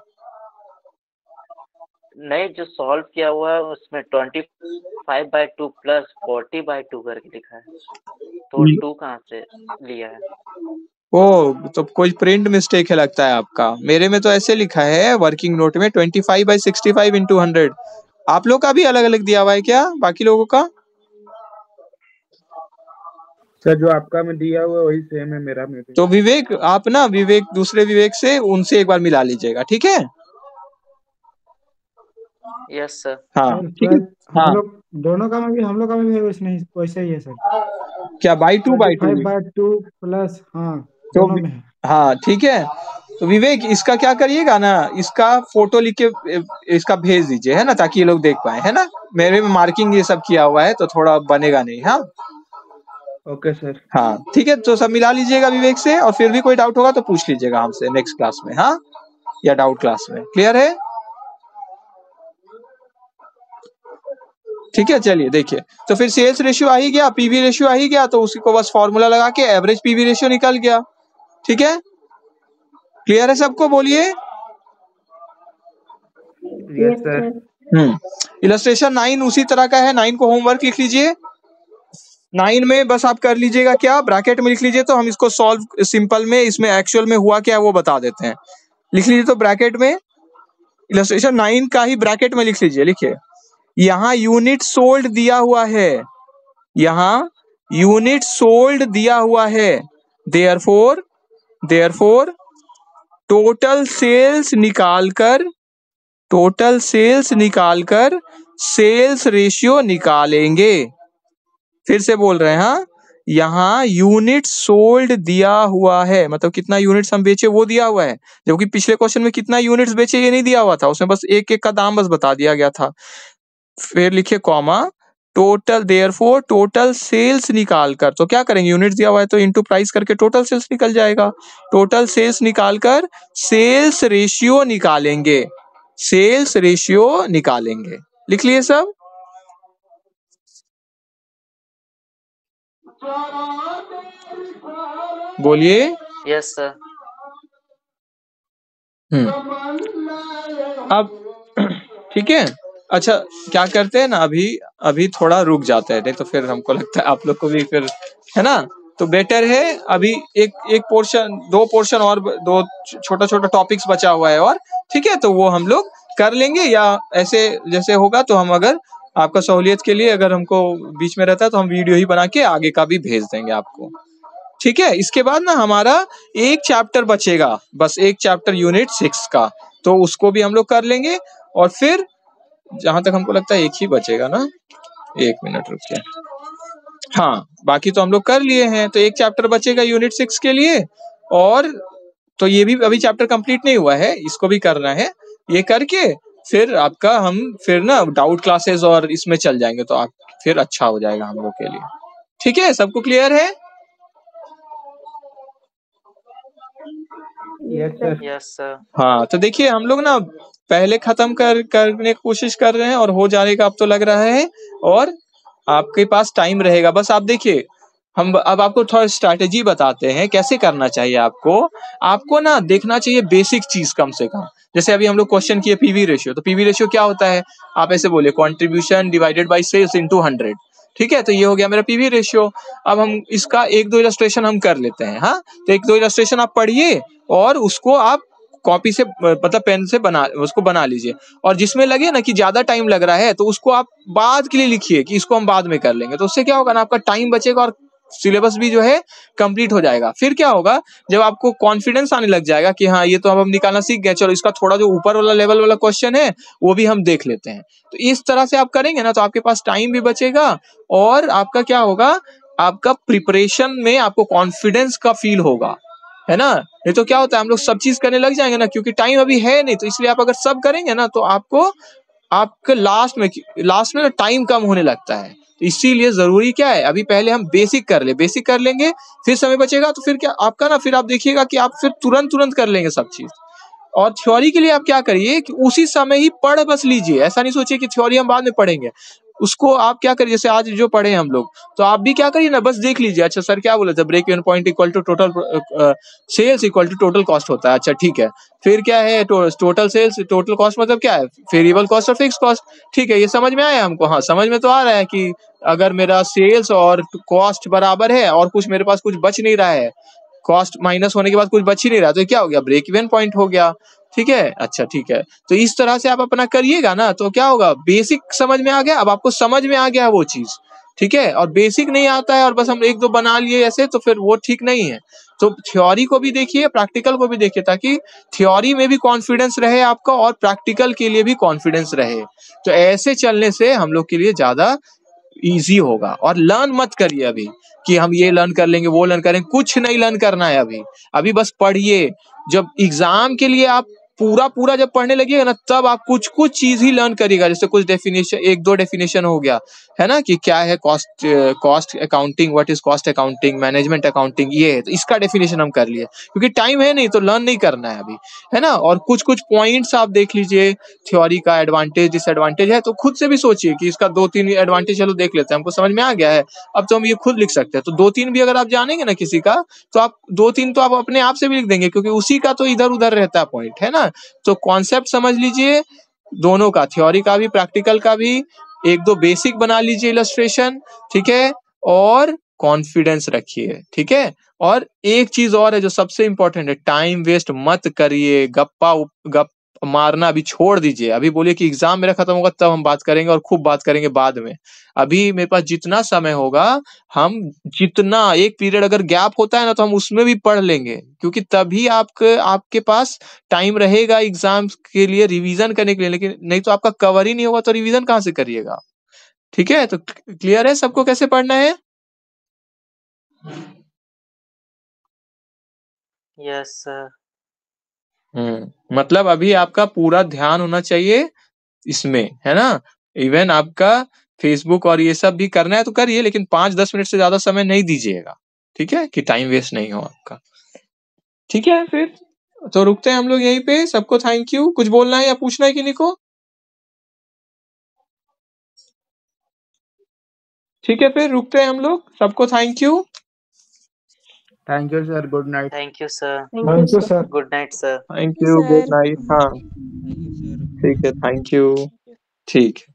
नहीं, जो सॉल्व किया हुआ है उसमें 25/2 प्लस 40/2 करके लिखा है, तो 2 कहाँ से लिया है?
ओ, तो कोई प्रिंट मिस्टेक है लगता है आपका। मेरे में तो ऐसे लिखा है वर्किंग नोट में 25/65 into 100। आप लोग का भी अलग अलग दिया हुआ है क्या बाकी लोगों का?
सर जो आपका में दिया हुआ है वही सेम है मेरा में भी।
तो विवेक, आप ना दूसरे विवेक से उनसे एक बार मिला लीजिएगा, ठीक है?
Yes sir.
हाँ
सर
ठीक है।
हम
हाँ,
लोग दोनों का में भी, हम लोग का में भी वैसे ही है सर।
क्या बाई टू
25/2 प्लस, हाँ
तो
दोनों में है।
हाँ ठीक है। तो विवेक, इसका क्या करिएगा ना, इसका फोटो लिख के इसका भेज दीजिए, है ना, ताकि ये लोग देख पाए, है ना। मेरे में मार्किंग ये सब किया हुआ है तो थोड़ा बनेगा नहीं। हाँ
ओके सर।
हाँ ठीक है, तो सब मिला लीजिएगा विवेक से, और फिर भी कोई डाउट होगा तो पूछ लीजिएगा हमसे नेक्स्ट क्लास में, हाँ, या डाउट क्लास में। क्लियर है? ठीक है, चलिए देखिए। तो फिर सेल्स रेशियो आ ही गया, पीवी रेशियो आ ही गया, तो उसी को बस फॉर्मूला लगा के एवरेज पीवी रेशियो निकल गया। ठीक है, क्लियर है सबको? बोलिए।
Yes sir.
इलस्ट्रेशन 9 उसी तरह का है, 9 को होमवर्क लिख लीजिए। 9 में बस आप कर लीजिएगा क्या, ब्रैकेट में लिख लीजिए, तो हम इसको सॉल्व सिंपल में, इसमें एक्चुअल में हुआ क्या है वो बता देते हैं। लिख लीजिए तो ब्रैकेट में इलस्ट्रेशन 9 का ही ब्रैकेट में लिख लीजिए। लिखिए, यहाँ यूनिट सोल्ड दिया हुआ है, यहाँ यूनिट सोल्ड दिया हुआ है, देयरफॉर टोटल सेल्स निकालकर सेल्स रेशियो निकालेंगे। फिर से बोल रहे हैं, हाँ, यहाँ यूनिट सोल्ड दिया हुआ है, मतलब कितना यूनिट्स हम बेचे वो दिया हुआ है, जबकि पिछले क्वेश्चन में कितना यूनिट्स बेचे ये नहीं दिया हुआ था, उसमें बस एक एक का दाम बस बता दिया गया था। फिर लिखिए कॉमा, देयरफॉर टोटल सेल्स निकालकर, तो क्या करेंगे, यूनिट्स दिया हुआ है तो इनटू प्राइस करके टोटल सेल्स निकल जाएगा। टोटल सेल्स निकालकर सेल्स रेशियो निकालेंगे, लिख लिए सब? बोलिए।
Yes sir.
अब ठीक है, अच्छा क्या करते हैं ना, अभी थोड़ा रुक जाते हैं, नहीं तो फिर हमको लगता है आप लोग को भी फिर, है ना, तो बेटर है अभी एक पोर्शन, 2 पोर्शन और, 2 छोटा छोटा टॉपिक्स बचा हुआ है और, ठीक है, तो वो हम लोग कर लेंगे, या ऐसे जैसे होगा तो हम, अगर आपका सहूलियत के लिए अगर हमको बीच में रहता है तो हम वीडियो ही बना के आगे का भी भेज देंगे आपको। ठीक है, इसके बाद ना हमारा एक चैप्टर बचेगा, बस एक चैप्टर यूनिट 6 का, तो उसको भी हम लोग कर लेंगे। और फिर जहां तक हमको लगता है एक ही बचेगा ना, 1 मिनट रुकिए, हाँ, बाकी तो हम लोग कर लिए हैं, तो एक चैप्टर बचेगा यूनिट 6 के लिए। और तो ये भी अभी चैप्टर कंप्लीट नहीं हुआ है, इसको भी करना है। ये करके फिर आपका हम फिर ना डाउट क्लासेस और इसमें चल जाएंगे, तो आप फिर अच्छा हो जाएगा हम लोग के लिए। ठीक है, सबको क्लियर है?
Yes sir.
Yes sir.
हाँ, तो देखिए हम लोग ना पहले खत्म करने की कोशिश कर रहे हैं और हो जाने का अब तो लग रहा है, और आपके पास टाइम रहेगा। बस आप देखिए, हम अब आपको थोड़ा स्ट्रैटेजी बताते हैं कैसे करना चाहिए आपको। आपको ना देखना चाहिए बेसिक चीज कम से कम। जैसे अभी हम लोग क्वेश्चन किए पीवी रेशियो, तो पीवी रेशियो क्या होता है? आप ऐसे बोले contribution divided by sales into 100। ठीक है, तो ये हो गया मेरा पीवी रेशियो। अब हम इसका एक दो इलस्ट्रेशन हम कर लेते हैं। हाँ, तो एक दो इलस्ट्रेशन आप पढ़िए और उसको आप कॉपी से मतलब पेन से उसको बना लीजिए। और जिसमें लगे ना कि ज्यादा टाइम लग रहा है, तो उसको आप बाद के लिए लिखिए कि इसको हम बाद में कर लेंगे। तो उससे क्या होगा ना, आपका टाइम बचेगा और सिलेबस भी जो है कंप्लीट हो जाएगा। फिर क्या होगा, जब आपको कॉन्फिडेंस आने लग जाएगा कि हाँ ये तो अब हम निकालना सीख गए, चलो इसका थोड़ा जो ऊपर वाला लेवल वाला क्वेश्चन है वो भी हम देख लेते हैं। तो इस तरह से आप करेंगे ना, तो आपके पास टाइम भी बचेगा और आपका क्या होगा, आपका प्रिपरेशन में आपको कॉन्फिडेंस का फील होगा, है ना। नहीं तो क्या होता है, हम लोग सब चीज करने लग जाएंगे ना, क्योंकि टाइम अभी है नहीं, तो इसलिए आप अगर सब करेंगे ना, तो आपके लास्ट में टाइम कम होने लगता है। तो इसीलिए जरूरी क्या है, अभी पहले हम बेसिक कर लेंगे, फिर समय बचेगा तो फिर क्या आपका ना, फिर आप देखिएगा कि आप फिर तुरंत कर लेंगे सब चीज। और थ्योरी के लिए आप क्या करिए कि उसी समय ही पढ़ बस लीजिए। ऐसा नहीं सोचिए कि थ्योरी हम बाद में पढ़ेंगे। उसको आप क्या करिए, जैसे आज जो पढ़े हम लोग, तो आप भी क्या करिए ना, बस देख लीजिए। अच्छा सर क्या बोले थे, break even point equal to total sales equal to total cost होता है। अच्छा ठीक है, फिर क्या है, टोटल सेल्स टोटल कॉस्ट मतलब क्या है, वेरिएबल कॉस्ट और फिक्स कॉस्ट। ठीक है, ये समझ में आया हमको? हाँ, समझ में तो आ रहा है कि अगर मेरा सेल्स और कॉस्ट बराबर है और कुछ मेरे पास कुछ बच नहीं रहा है, कॉस्ट माइनस होने के बाद कुछ बच ही नहीं रहा, तो क्या हो गया, ब्रेक इवन पॉइंट हो गया। ठीक है, अच्छा ठीक है, तो इस तरह से आप अपना करिएगा ना, तो क्या होगा, बेसिक समझ में आ गया। अब आपको समझ में आ गया वो चीज, ठीक है। और बेसिक नहीं आता है और बस हम एक दो बना लिए ऐसे, तो फिर वो ठीक नहीं है। तो थ्योरी को भी देखिए, प्रैक्टिकल को भी देखिए, ताकि थ्योरी में भी कॉन्फिडेंस रहे आपका और प्रैक्टिकल के लिए भी कॉन्फिडेंस रहे। तो ऐसे चलने से हम लोग के लिए ज्यादा इजी होगा। और लर्न मत करिए अभी कि हम ये लर्न कर लेंगे वो लर्न करेंगे, कुछ नहीं लर्न करना है अभी। अभी बस पढ़िए। जब एग्जाम के लिए आप पूरा जब पढ़ने लगिएगा ना, तब आप कुछ चीज ही लर्न करिएगा। जैसे कुछ डेफिनेशन, एक दो डेफिनेशन हो गया, है ना, कि क्या है cost accounting, what is cost accounting, management accounting, ये है, तो इसका डेफिनेशन हम कर लिए, क्योंकि टाइम है नहीं तो लर्न नहीं करना है अभी, है ना। और कुछ पॉइंट्स आप देख लीजिए थ्योरी का, एडवांटेज डिसएडवांटेज है, तो खुद से भी सोचिए कि इसका दो तीन एडवांटेज चलो देख लेते हैं, हमको समझ में आ गया है, अब तो हम ये खुद लिख सकते हैं। तो दो तीन भी अगर आप जानेंगे ना किसी का, तो आप दो तीन तो आप अपने आप से भी लिख देंगे, क्योंकि उसी का तो इधर उधर रहता है पॉइंट, है ना। तो कॉन्सेप्ट समझ लीजिए दोनों का, थ्योरी का भी प्रैक्टिकल का भी, एक दो बेसिक बना लीजिए इलस्ट्रेशन, ठीक है। और कॉन्फिडेंस रखिए, ठीक है। और एक चीज और है जो सबसे इंपॉर्टेंट है, टाइम वेस्ट मत करिए, गप मारना अभी छोड़ दीजिए। अभी बोलिए कि एग्जाम मेरा खत्म होगा तब हम बात करेंगे और खूब बात करेंगे बाद में। अभी मेरे पास जितना समय होगा, हम जितना एक पीरियड अगर गैप होता है ना, तो हम उसमें भी पढ़ लेंगे, क्योंकि तभी आपके पास टाइम रहेगा एग्जाम के लिए रिवीजन करने के लिए। लेकिन नहीं तो आपका कवर ही नहीं होगा, तो रिवीजन कहाँ से करिएगा। ठीक है, तो क्लियर है सबको कैसे पढ़ना है?
Yes sir.
मतलब अभी आपका पूरा ध्यान होना चाहिए इसमें, है ना। इवन आपका फेसबुक और ये सब भी करना है तो करिए, लेकिन 5-10 मिनट से ज्यादा समय नहीं दीजिएगा, ठीक है, कि टाइम वेस्ट नहीं हो आपका। ठीक है, फिर तो रुकते हैं हम लोग यहीं पे। सबको थैंक यू। कुछ बोलना है या पूछना है किन्हीं को? ठीक है, फिर रुकते हैं हम लोग। सबको thank you.
Thank you sir, good night.
Thank you sir.
Thank you sir.
Good night sir.
Thank you, good night. हाँ
सर।
ठीक है, थैंक यू। ठीक है।